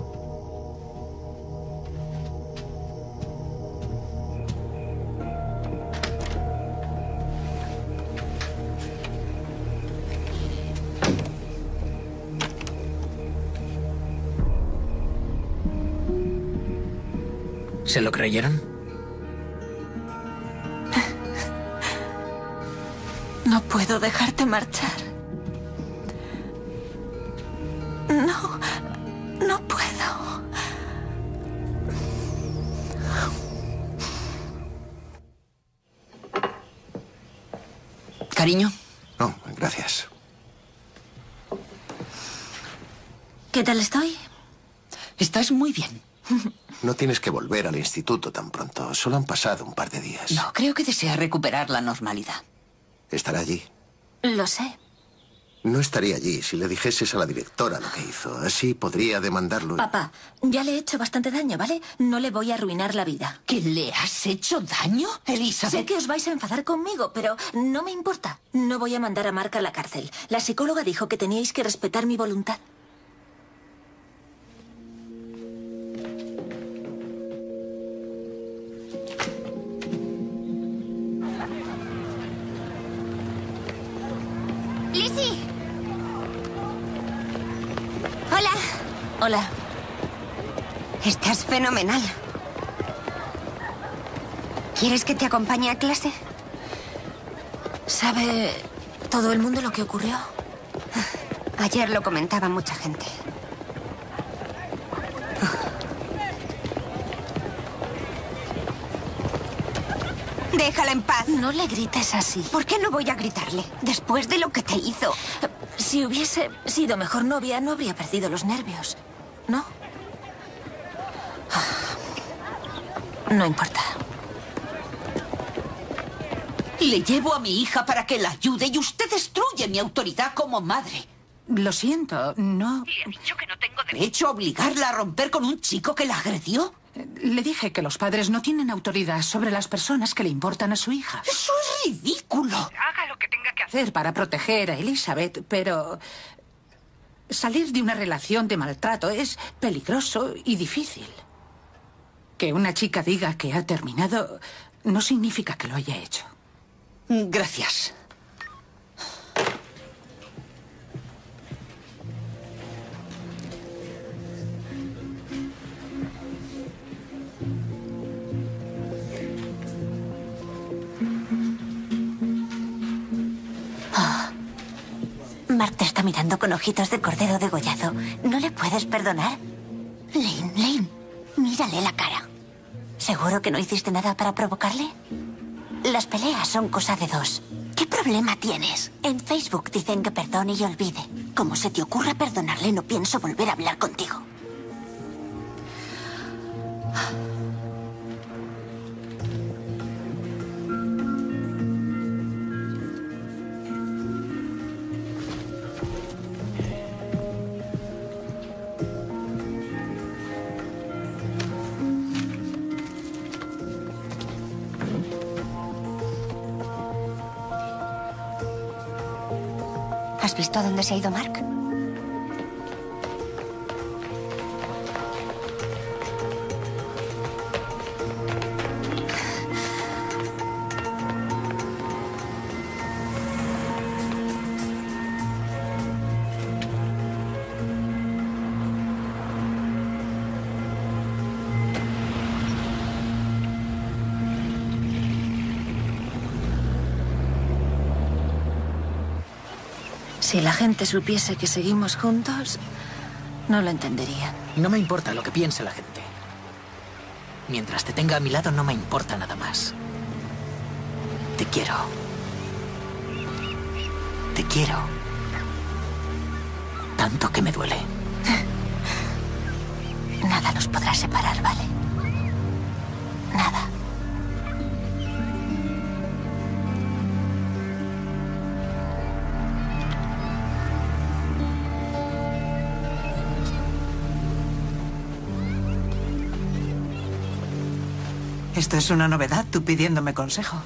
¿Se lo creyeron? No puedo dejarte marchar. No, no puedo. Cariño. No, gracias. ¿Qué tal estoy? Estás muy bien. No tienes que volver al instituto tan pronto. Solo han pasado un par de días. No, creo que desea recuperar la normalidad. Estará allí. Lo sé. No estaría allí si le dijeses a la directora lo que hizo. Así podría demandarlo. Papá, ya le he hecho bastante daño, ¿vale? No le voy a arruinar la vida. ¿Que le has hecho daño, Elizabeth? Sé que os vais a enfadar conmigo, pero no me importa. No voy a mandar a Mark a la cárcel. La psicóloga dijo que teníais que respetar mi voluntad. ¡Lizzie! Hola. Hola. Estás fenomenal. ¿Quieres que te acompañe a clase? ¿Sabe todo el mundo lo que ocurrió? Ayer lo comentaba mucha gente. Déjala en paz. No le grites así. ¿Por qué no voy a gritarle? Después de lo que te hizo. Si hubiese sido mejor novia, no habría perdido los nervios, ¿no? No importa. Le llevo a mi hija para que la ayude y usted destruye mi autoridad como madre. Lo siento, no... ¿Le he dicho que no tengo derecho a obligarla a romper con un chico que la agredió? Le dije que los padres no tienen autoridad sobre las personas que le importan a su hija. ¡Eso es ridículo! Haga lo que tenga que hacer para proteger a Elizabeth, pero... salir de una relación de maltrato es peligroso y difícil. Que una chica diga que ha terminado no significa que lo haya hecho. Gracias. Mark te está mirando con ojitos de cordero degollado. ¿No le puedes perdonar? Lane, Lane, mírale la cara. ¿Seguro que no hiciste nada para provocarle? Las peleas son cosa de dos. ¿Qué problema tienes? En Facebook dicen que perdone y olvide. Como se te ocurra perdonarle, no pienso volver a hablar contigo. ¿Has visto a dónde se ha ido Mark? Si la gente supiese que seguimos juntos, no lo entenderían. No me importa lo que piense la gente. Mientras te tenga a mi lado, no me importa nada más. Te quiero. Te quiero. Tanto que me duele. Nada nos podrá separar, ¿vale? Nada. Esto es una novedad, tú pidiéndome consejo.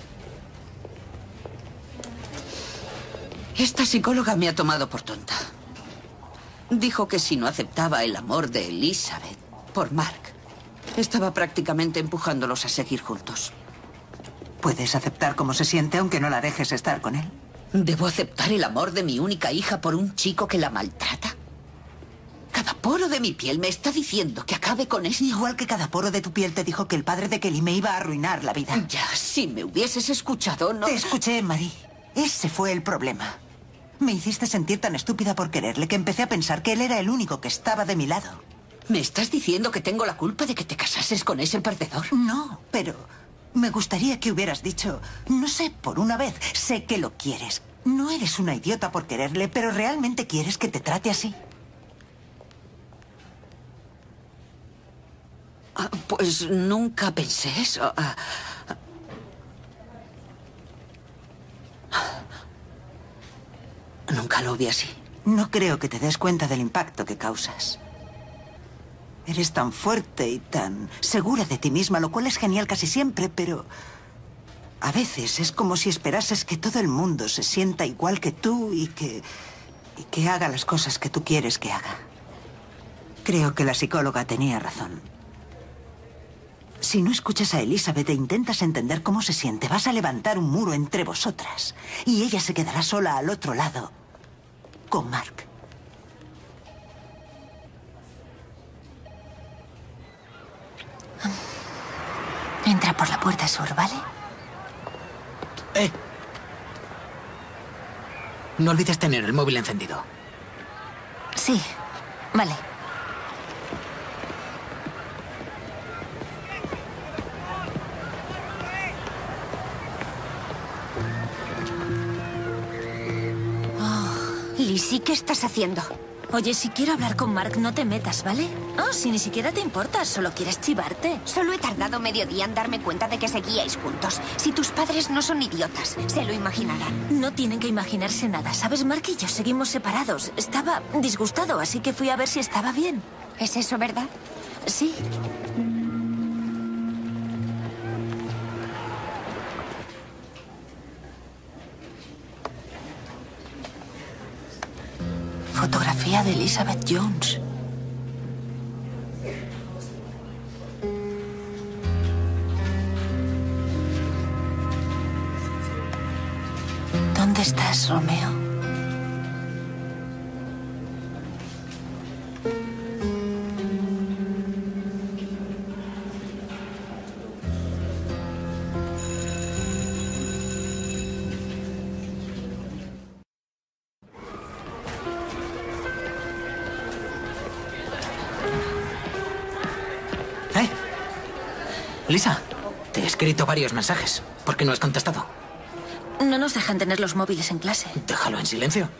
Esta psicóloga me ha tomado por tonta. Dijo que si no aceptaba el amor de Elizabeth por Mark, estaba prácticamente empujándolos a seguir juntos. Puedes aceptar cómo se siente aunque no la dejes estar con él. ¿Debo aceptar el amor de mi única hija por un chico que la maltrata? Cada poro de mi piel me está diciendo que acabe con esto. Igual que cada poro de tu piel te dijo que el padre de Kelly me iba a arruinar la vida. Ya, si me hubieses escuchado, no... Te escuché, Marie. Ese fue el problema. Me hiciste sentir tan estúpida por quererle que empecé a pensar que él era el único que estaba de mi lado. ¿Me estás diciendo que tengo la culpa de que te casases con ese perdedor? No, pero me gustaría que hubieras dicho, no sé, por una vez, sé que lo quieres. No eres una idiota por quererle, pero realmente quieres que te trate así. Ah, pues nunca pensé eso. Ah, nunca lo vi así. No creo que te des cuenta del impacto que causas. Eres tan fuerte y tan segura de ti misma, lo cual es genial casi siempre, pero a veces es como si esperases que todo el mundo se sienta igual que tú y que, y que haga las cosas que tú quieres que haga. Creo que la psicóloga tenía razón. Si no escuchas a Elizabeth e intentas entender cómo se siente, vas a levantar un muro entre vosotras. Y ella se quedará sola al otro lado, con Mark. Entra por la puerta sur, ¿vale? ¡Eh! No olvides tener el móvil encendido. Sí, vale. Lizzie, ¿qué estás haciendo? Oye, si quiero hablar con Mark, no te metas, ¿vale? Oh, si ni siquiera te importa, solo quieres chivarte. Solo he tardado medio día en darme cuenta de que seguíais juntos. Si tus padres no son idiotas, se lo imaginarán. No tienen que imaginarse nada. ¿Sabes, Mark y yo seguimos separados? Estaba disgustado, así que fui a ver si estaba bien. ¿Es eso verdad? Sí. Fotografía de Elizabeth Jones. ¿Dónde estás, Romeo? Lisa, te he escrito varios mensajes. ¿Por qué no has contestado? No nos dejan tener los móviles en clase. Déjalo en silencio.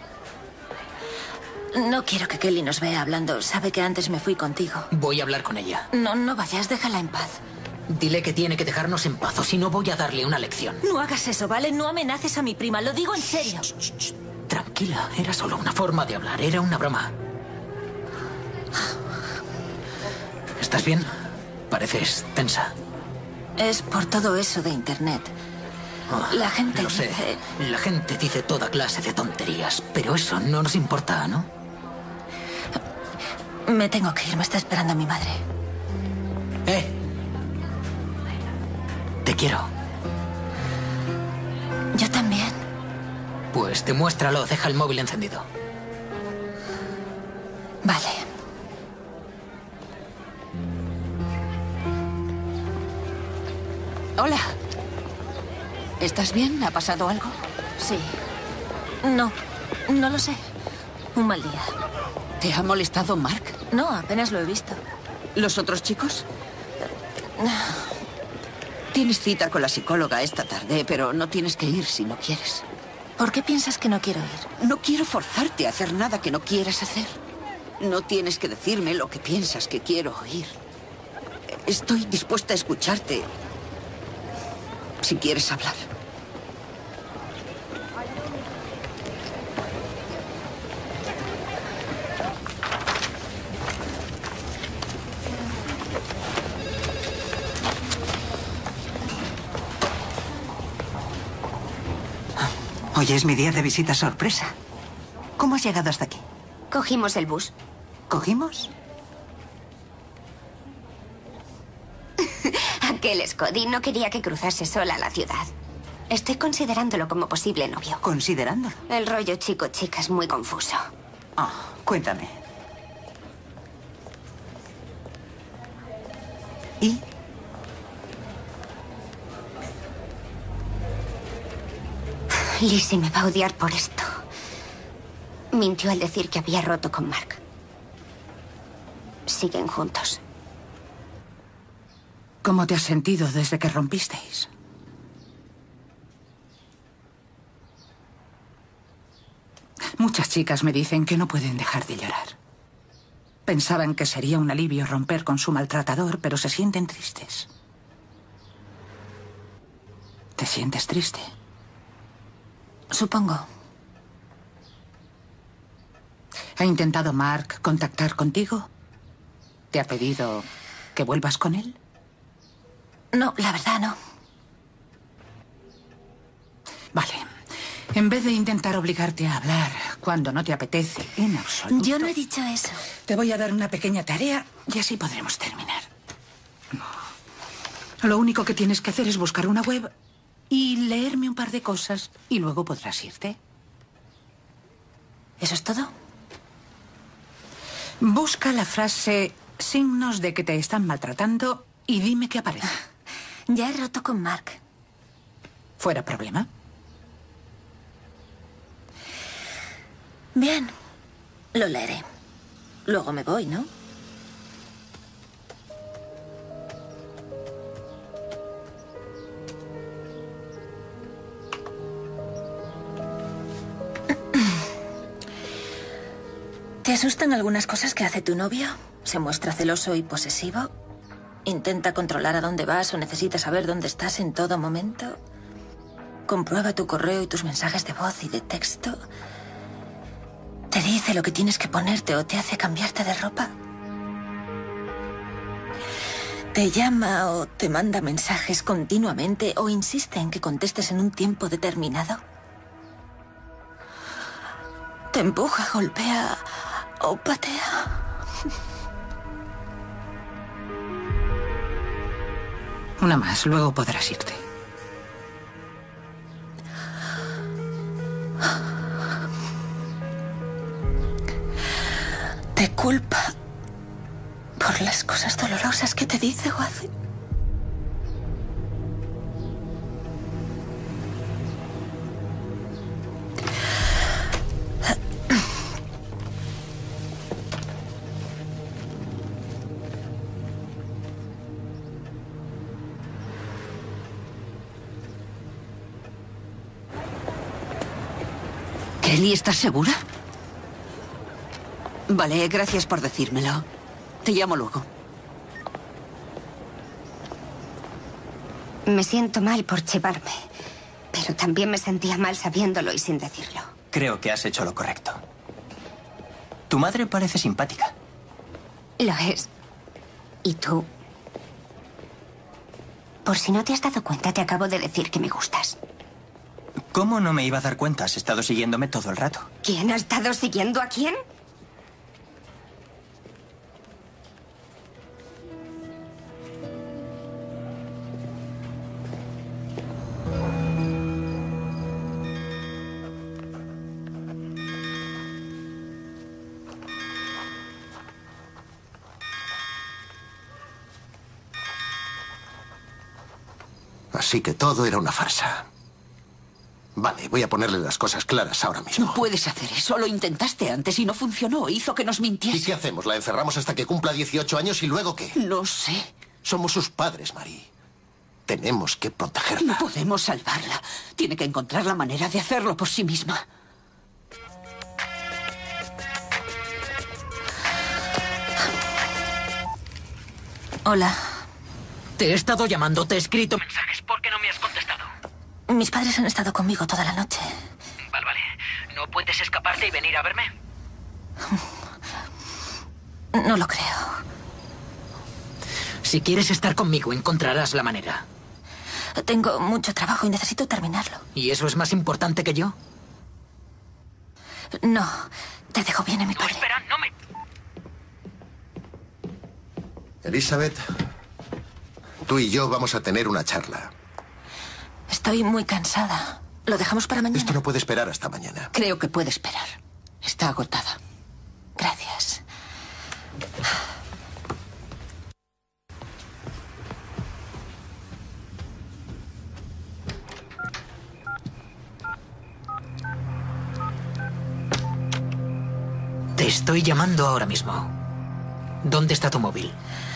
No quiero que Kelly nos vea hablando. Sabe que antes me fui contigo. Voy a hablar con ella. No, no vayas, déjala en paz. Dile que tiene que dejarnos en paz o si no voy a darle una lección. No hagas eso, ¿vale? No amenaces a mi prima, lo digo en serio. Shh, shh, shh. Tranquila, era solo una forma de hablar, era una broma. ¿Estás bien? Pareces tensa. Es por todo eso de internet. La gente Lo sé. dice... La gente dice toda clase de tonterías, pero eso no nos importa, ¿no? Me tengo que ir, me está esperando mi madre. ¡Eh! Te quiero. Yo también. Pues demuéstralo, deja el móvil encendido. Vale. Hola. ¿Estás bien? ¿Ha pasado algo? Sí. No, no lo sé. Un mal día. ¿Te ha molestado Mark? No, apenas lo he visto. ¿Los otros chicos? Tienes cita con la psicóloga esta tarde, pero no tienes que ir si no quieres. ¿Por qué piensas que no quiero ir? No quiero forzarte a hacer nada que no quieras hacer. No tienes que decirme lo que piensas que quiero oír. Estoy dispuesta a escucharte si quieres hablar. Hoy es mi día de visita sorpresa. ¿Cómo has llegado hasta aquí? Cogimos el bus. ¿Cogimos? Aquel Scotty no quería que cruzase sola la ciudad. Estoy considerándolo como posible novio. ¿Considerándolo? El rollo chico-chica es muy confuso. Ah, cuéntame. ¿Y? Lizzie me va a odiar por esto. Mintió al decir que había roto con Mark. Siguen juntos. ¿Cómo te has sentido desde que rompisteis? Muchas chicas me dicen que no pueden dejar de llorar. Pensaban que sería un alivio romper con su maltratador, pero se sienten tristes. ¿Te sientes triste? Supongo. ¿Ha intentado Mark contactar contigo? ¿Te ha pedido que vuelvas con él? No, la verdad no. Vale. En vez de intentar obligarte a hablar cuando no te apetece en absoluto... Yo no he dicho eso. Te voy a dar una pequeña tarea y así podremos terminar. Lo único que tienes que hacer es buscar una web y leerme un par de cosas y luego podrás irte. ¿Eso es todo? Busca la frase signos de que te están maltratando y dime qué aparece. Ya he roto con Mark. ¿Fuera problema? Bien, lo leeré. Luego me voy, ¿no? ¿Te asustan algunas cosas que hace tu novio? ¿Se muestra celoso y posesivo? ¿Intenta controlar a dónde vas o necesita saber dónde estás en todo momento? ¿Comprueba tu correo y tus mensajes de voz y de texto? ¿Te dice lo que tienes que ponerte o te hace cambiarte de ropa? ¿Te llama o te manda mensajes continuamente o insiste en que contestes en un tiempo determinado? ¿Te empuja, golpea o patea? Una más, luego podrás irte. ¿Te culpa por las cosas dolorosas que te dice o hace? Kelly, ¿estás segura? Vale, gracias por decírmelo. Te llamo luego. Me siento mal por llevarme, pero también me sentía mal sabiéndolo y sin decirlo. Creo que has hecho lo correcto. Tu madre parece simpática. Lo es. ¿Y tú? Por si no te has dado cuenta, te acabo de decir que me gustas. ¿Cómo no me iba a dar cuenta? Has estado siguiéndome todo el rato. ¿Quién ha estado siguiendo a quién? Así que todo era una farsa. Vale, voy a ponerle las cosas claras ahora mismo. No puedes hacer eso. Lo intentaste antes y no funcionó. Hizo que nos mintiese. ¿Y qué hacemos? ¿La encerramos hasta que cumpla dieciocho años y luego qué? No sé. Somos sus padres, Marie. Tenemos que protegerla. No podemos salvarla. Tiene que encontrar la manera de hacerlo por sí misma. Hola. Te he estado llamando, te he escrito mensajes. ¿Por qué no me has contestado? Mis padres han estado conmigo toda la noche. Vale, vale. ¿No puedes escaparte y venir a verme? No lo creo. Si quieres estar conmigo, encontrarás la manera. Tengo mucho trabajo y necesito terminarlo. ¿Y eso es más importante que yo? No. Te dejo bien en mi padre. No, espera, no me... Elizabeth, tú y yo vamos a tener una charla. Estoy muy cansada. ¿Lo dejamos para mañana? Esto no puede esperar hasta mañana. Creo que puede esperar. Está agotada. Gracias. Te estoy llamando ahora mismo. ¿Dónde está tu móvil?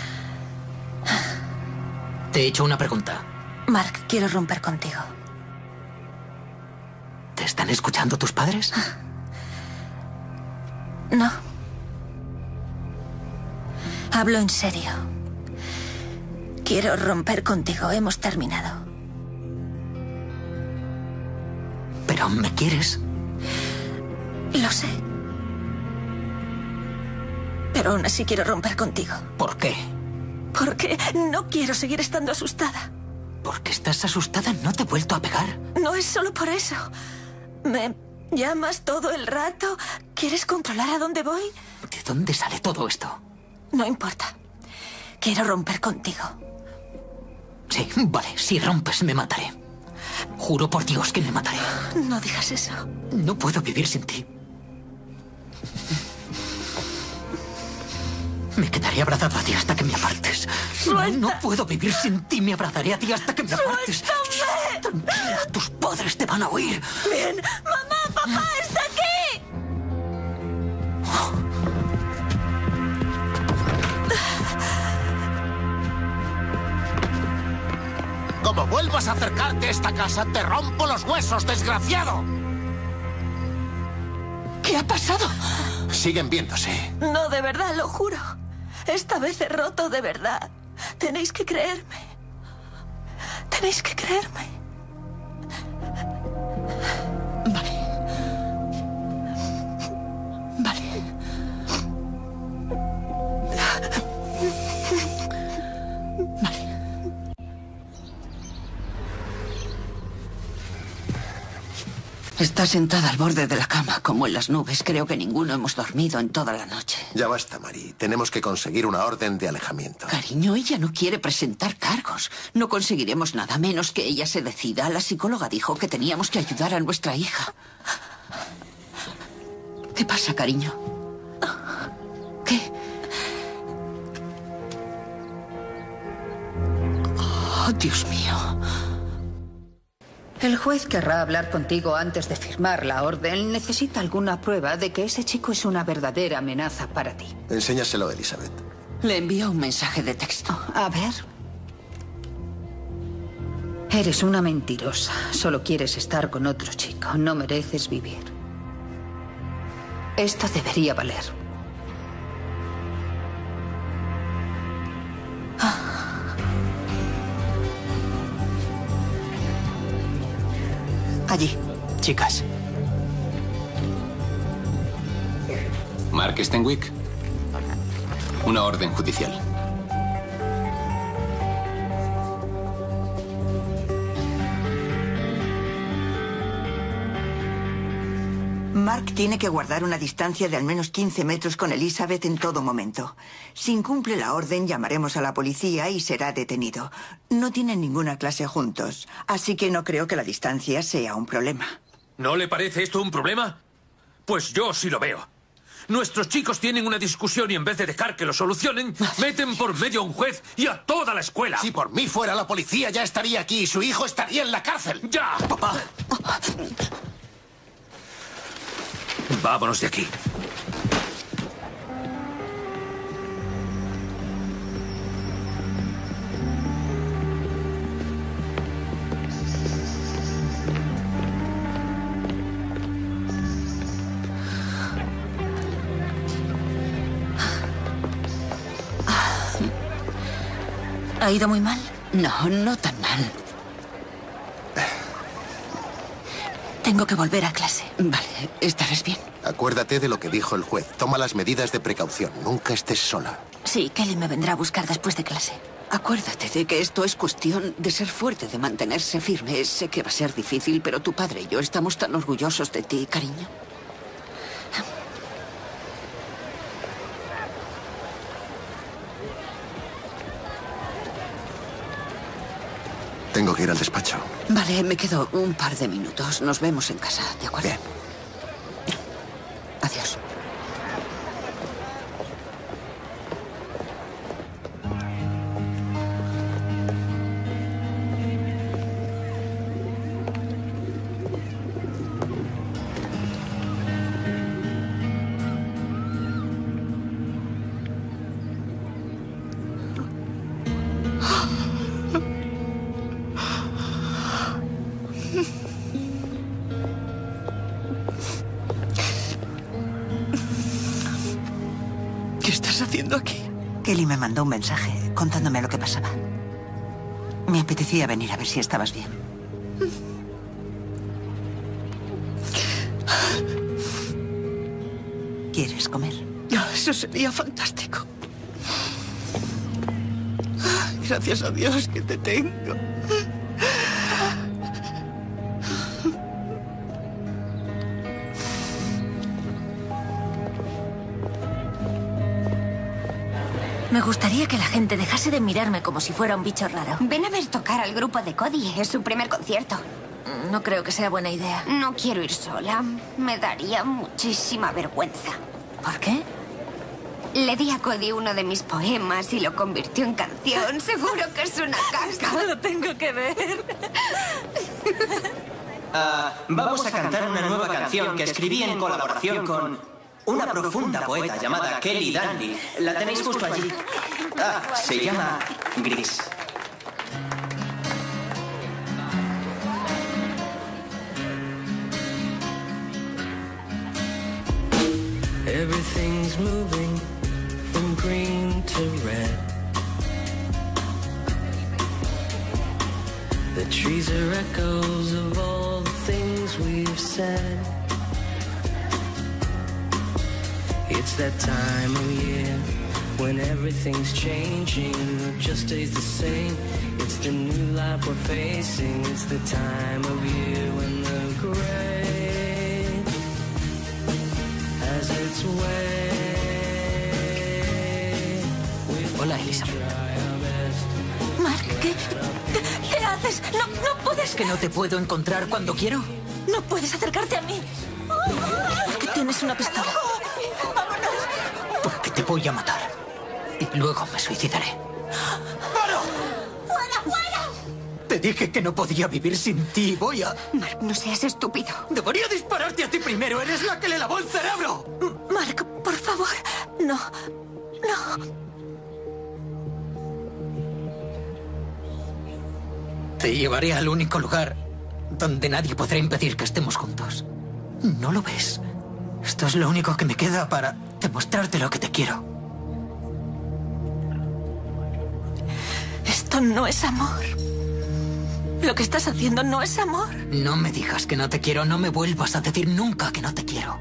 Te he hecho una pregunta. Mark, quiero romper contigo. ¿Te están escuchando tus padres? No. Hablo en serio. Quiero romper contigo. Hemos terminado. ¿Pero me quieres? Lo sé. Pero aún así quiero romper contigo. ¿Por qué? Porque no quiero seguir estando asustada. ¿Por qué estás asustada? ¿No te he vuelto a pegar? No es solo por eso. Me llamas todo el rato. ¿Quieres controlar a dónde voy? ¿De dónde sale todo esto? No importa. Quiero romper contigo. Sí, vale. Si rompes, me mataré. Juro por Dios que me mataré. No digas eso. No puedo vivir sin ti. Me quedaré abrazado a ti hasta que me apartes. No, no puedo vivir sin ti. Me abrazaré a ti hasta que me apartes. ¡Suéltame! Tranquila, tus padres te van a oír. Bien. ¡Mamá, papá, está aquí! Como vuelvas a acercarte a esta casa, te rompo los huesos, desgraciado. ¿Qué ha pasado? Siguen viéndose. No, de verdad, lo juro. Esta vez he roto de verdad. Tenéis que creerme. Tenéis que creerme. Vale. Vale. Vale. Está sentada al borde de la cama, como en las nubes. Creo que ninguno hemos dormido en toda la noche. Ya basta, Marie. Tenemos que conseguir una orden de alejamiento. Cariño, ella no quiere presentar cargos. No conseguiremos nada menos que ella se decida. La psicóloga dijo que teníamos que ayudar a nuestra hija. ¿Qué pasa, cariño? ¿Qué? Oh, Dios mío. El juez querrá hablar contigo antes de firmar la orden. Necesita alguna prueba de que ese chico es una verdadera amenaza para ti. Enséñaselo a Elizabeth. Le envío un mensaje de texto. A ver. Eres una mentirosa. Solo quieres estar con otro chico. No mereces vivir. Esto debería valer. Allí. Chicas. Mark Stenwick. Una orden judicial. Mark tiene que guardar una distancia de al menos quince metros con Elizabeth en todo momento. Si incumple la orden, llamaremos a la policía y será detenido. No tienen ninguna clase juntos, así que no creo que la distancia sea un problema. ¿No le parece esto un problema? Pues yo sí lo veo. Nuestros chicos tienen una discusión y en vez de dejar que lo solucionen, meten por medio a un juez y a toda la escuela. Si por mí fuera la policía, ya estaría aquí y su hijo estaría en la cárcel. ¡Ya! Papá. Vámonos de aquí. ¿Ha ido muy mal? No, no tan mal. Tengo que volver a clase. Vale, estarás bien. Acuérdate de lo que dijo el juez. Toma las medidas de precaución. Nunca estés sola. Sí, Kelly me vendrá a buscar después de clase. Acuérdate de que esto es cuestión de ser fuerte, de mantenerse firme. Sé que va a ser difícil, pero tu padre y yo estamos tan orgullosos de ti, cariño. Tengo que ir al despacho. Vale, me quedo un par de minutos. Nos vemos en casa, ¿de acuerdo? Bien. Adiós. ¿Qué estás haciendo aquí? Kelly me mandó un mensaje contándome lo que pasaba. Me apetecía venir a ver si estabas bien. ¿Quieres comer? Eso sería fantástico. Gracias a Dios que te tengo. Me gustaría que la gente dejase de mirarme como si fuera un bicho raro. Ven a ver tocar al grupo de Cody. Es su primer concierto. No creo que sea buena idea. No quiero ir sola. Me daría muchísima vergüenza. ¿Por qué? Le di a Cody uno de mis poemas y lo convirtió en canción. Seguro que es una caca. Lo tengo que ver. Uh, vamos a cantar una nueva canción que escribí en colaboración con una profunda poeta llamada Kelly Dandy. La tenéis justo allí. Ah, se llama Gris. Everything's moving from green to red. The trees are echoes of all the things we've said. It's that time of year when everything's changing, it just stays the same. It's the new life we're facing. It's the time of year when the gray has its way. Hola, Elizabeth. Mark, ¿qué, qué, qué haces? No, no puedes... ¿Que no te puedo encontrar cuando quiero? No puedes acercarte a mí. ¿Por qué tienes una pistola? Porque te voy a matar. Y luego me suicidaré. ¡Para! ¡Fuera, fuera! Te dije que no podía vivir sin ti. Voy a... Mark, no seas estúpido. Debería dispararte a ti primero. Eres la que le lavó el cerebro. Mark, por favor. No. No. Te llevaré al único lugar donde nadie podrá impedir que estemos juntos. ¿No lo ves? Esto es lo único que me queda para demostrarte lo que te quiero. Esto no es amor. Lo que estás haciendo no es amor. No me digas que no te quiero. No me vuelvas a decir nunca que no te quiero.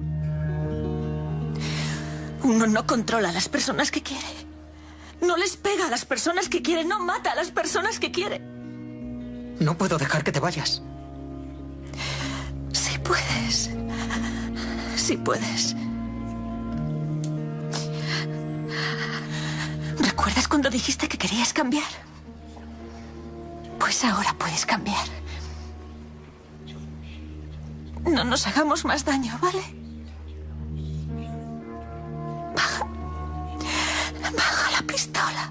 Uno no controla a las personas que quiere. No les pega a las personas que quiere. No mata a las personas que quiere. No puedo dejar que te vayas. Sí puedes. Si puedes. ¿Recuerdas cuando dijiste que querías cambiar? Pues ahora puedes cambiar. No nos hagamos más daño, ¿vale? Baja. Baja la pistola.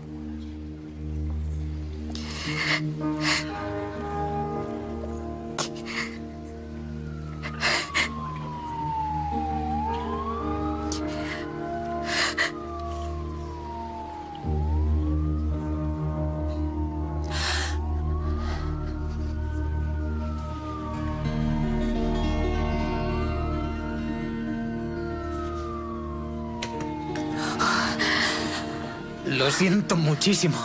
Lo siento muchísimo.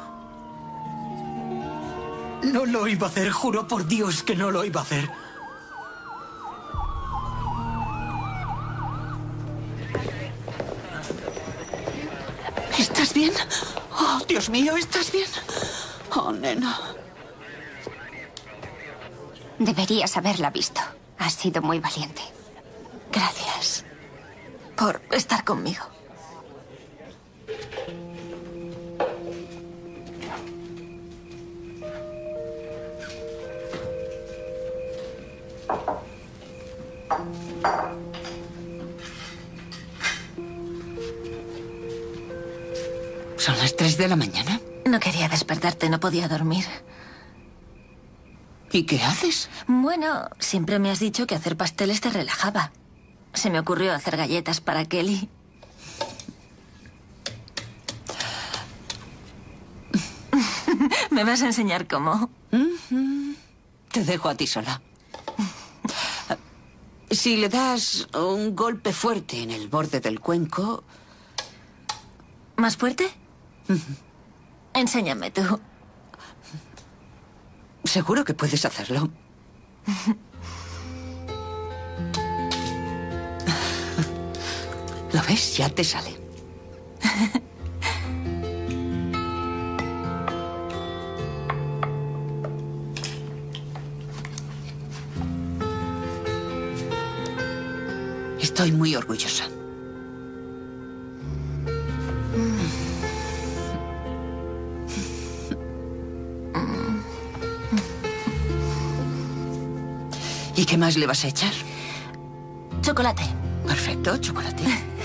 No lo iba a hacer, juro por Dios que no lo iba a hacer. ¿Estás bien? Oh, Dios mío, ¿estás bien? Oh, nena. Deberías haberla visto. Has sido muy valiente. Gracias por estar conmigo. ¿Son las tres de la mañana? No quería despertarte, no podía dormir. ¿Y qué haces? Bueno, siempre me has dicho que hacer pasteles te relajaba. Se me ocurrió hacer galletas para Kelly. ¿Me vas a enseñar cómo? Mm-hmm. Te dejo a ti sola. Si le das un golpe fuerte en el borde del cuenco... ¿Más fuerte? Mm-hmm. Enséñame tú. Seguro que puedes hacerlo. ¿Lo ves? Ya te sale. Estoy muy orgullosa. ¿Y qué más le vas a echar? Chocolate. Perfecto, chocolate.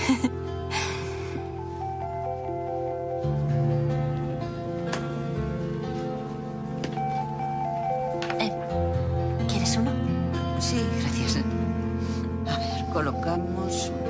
eh, ¿Quieres uno? Sí, gracias. A ver, colocamos...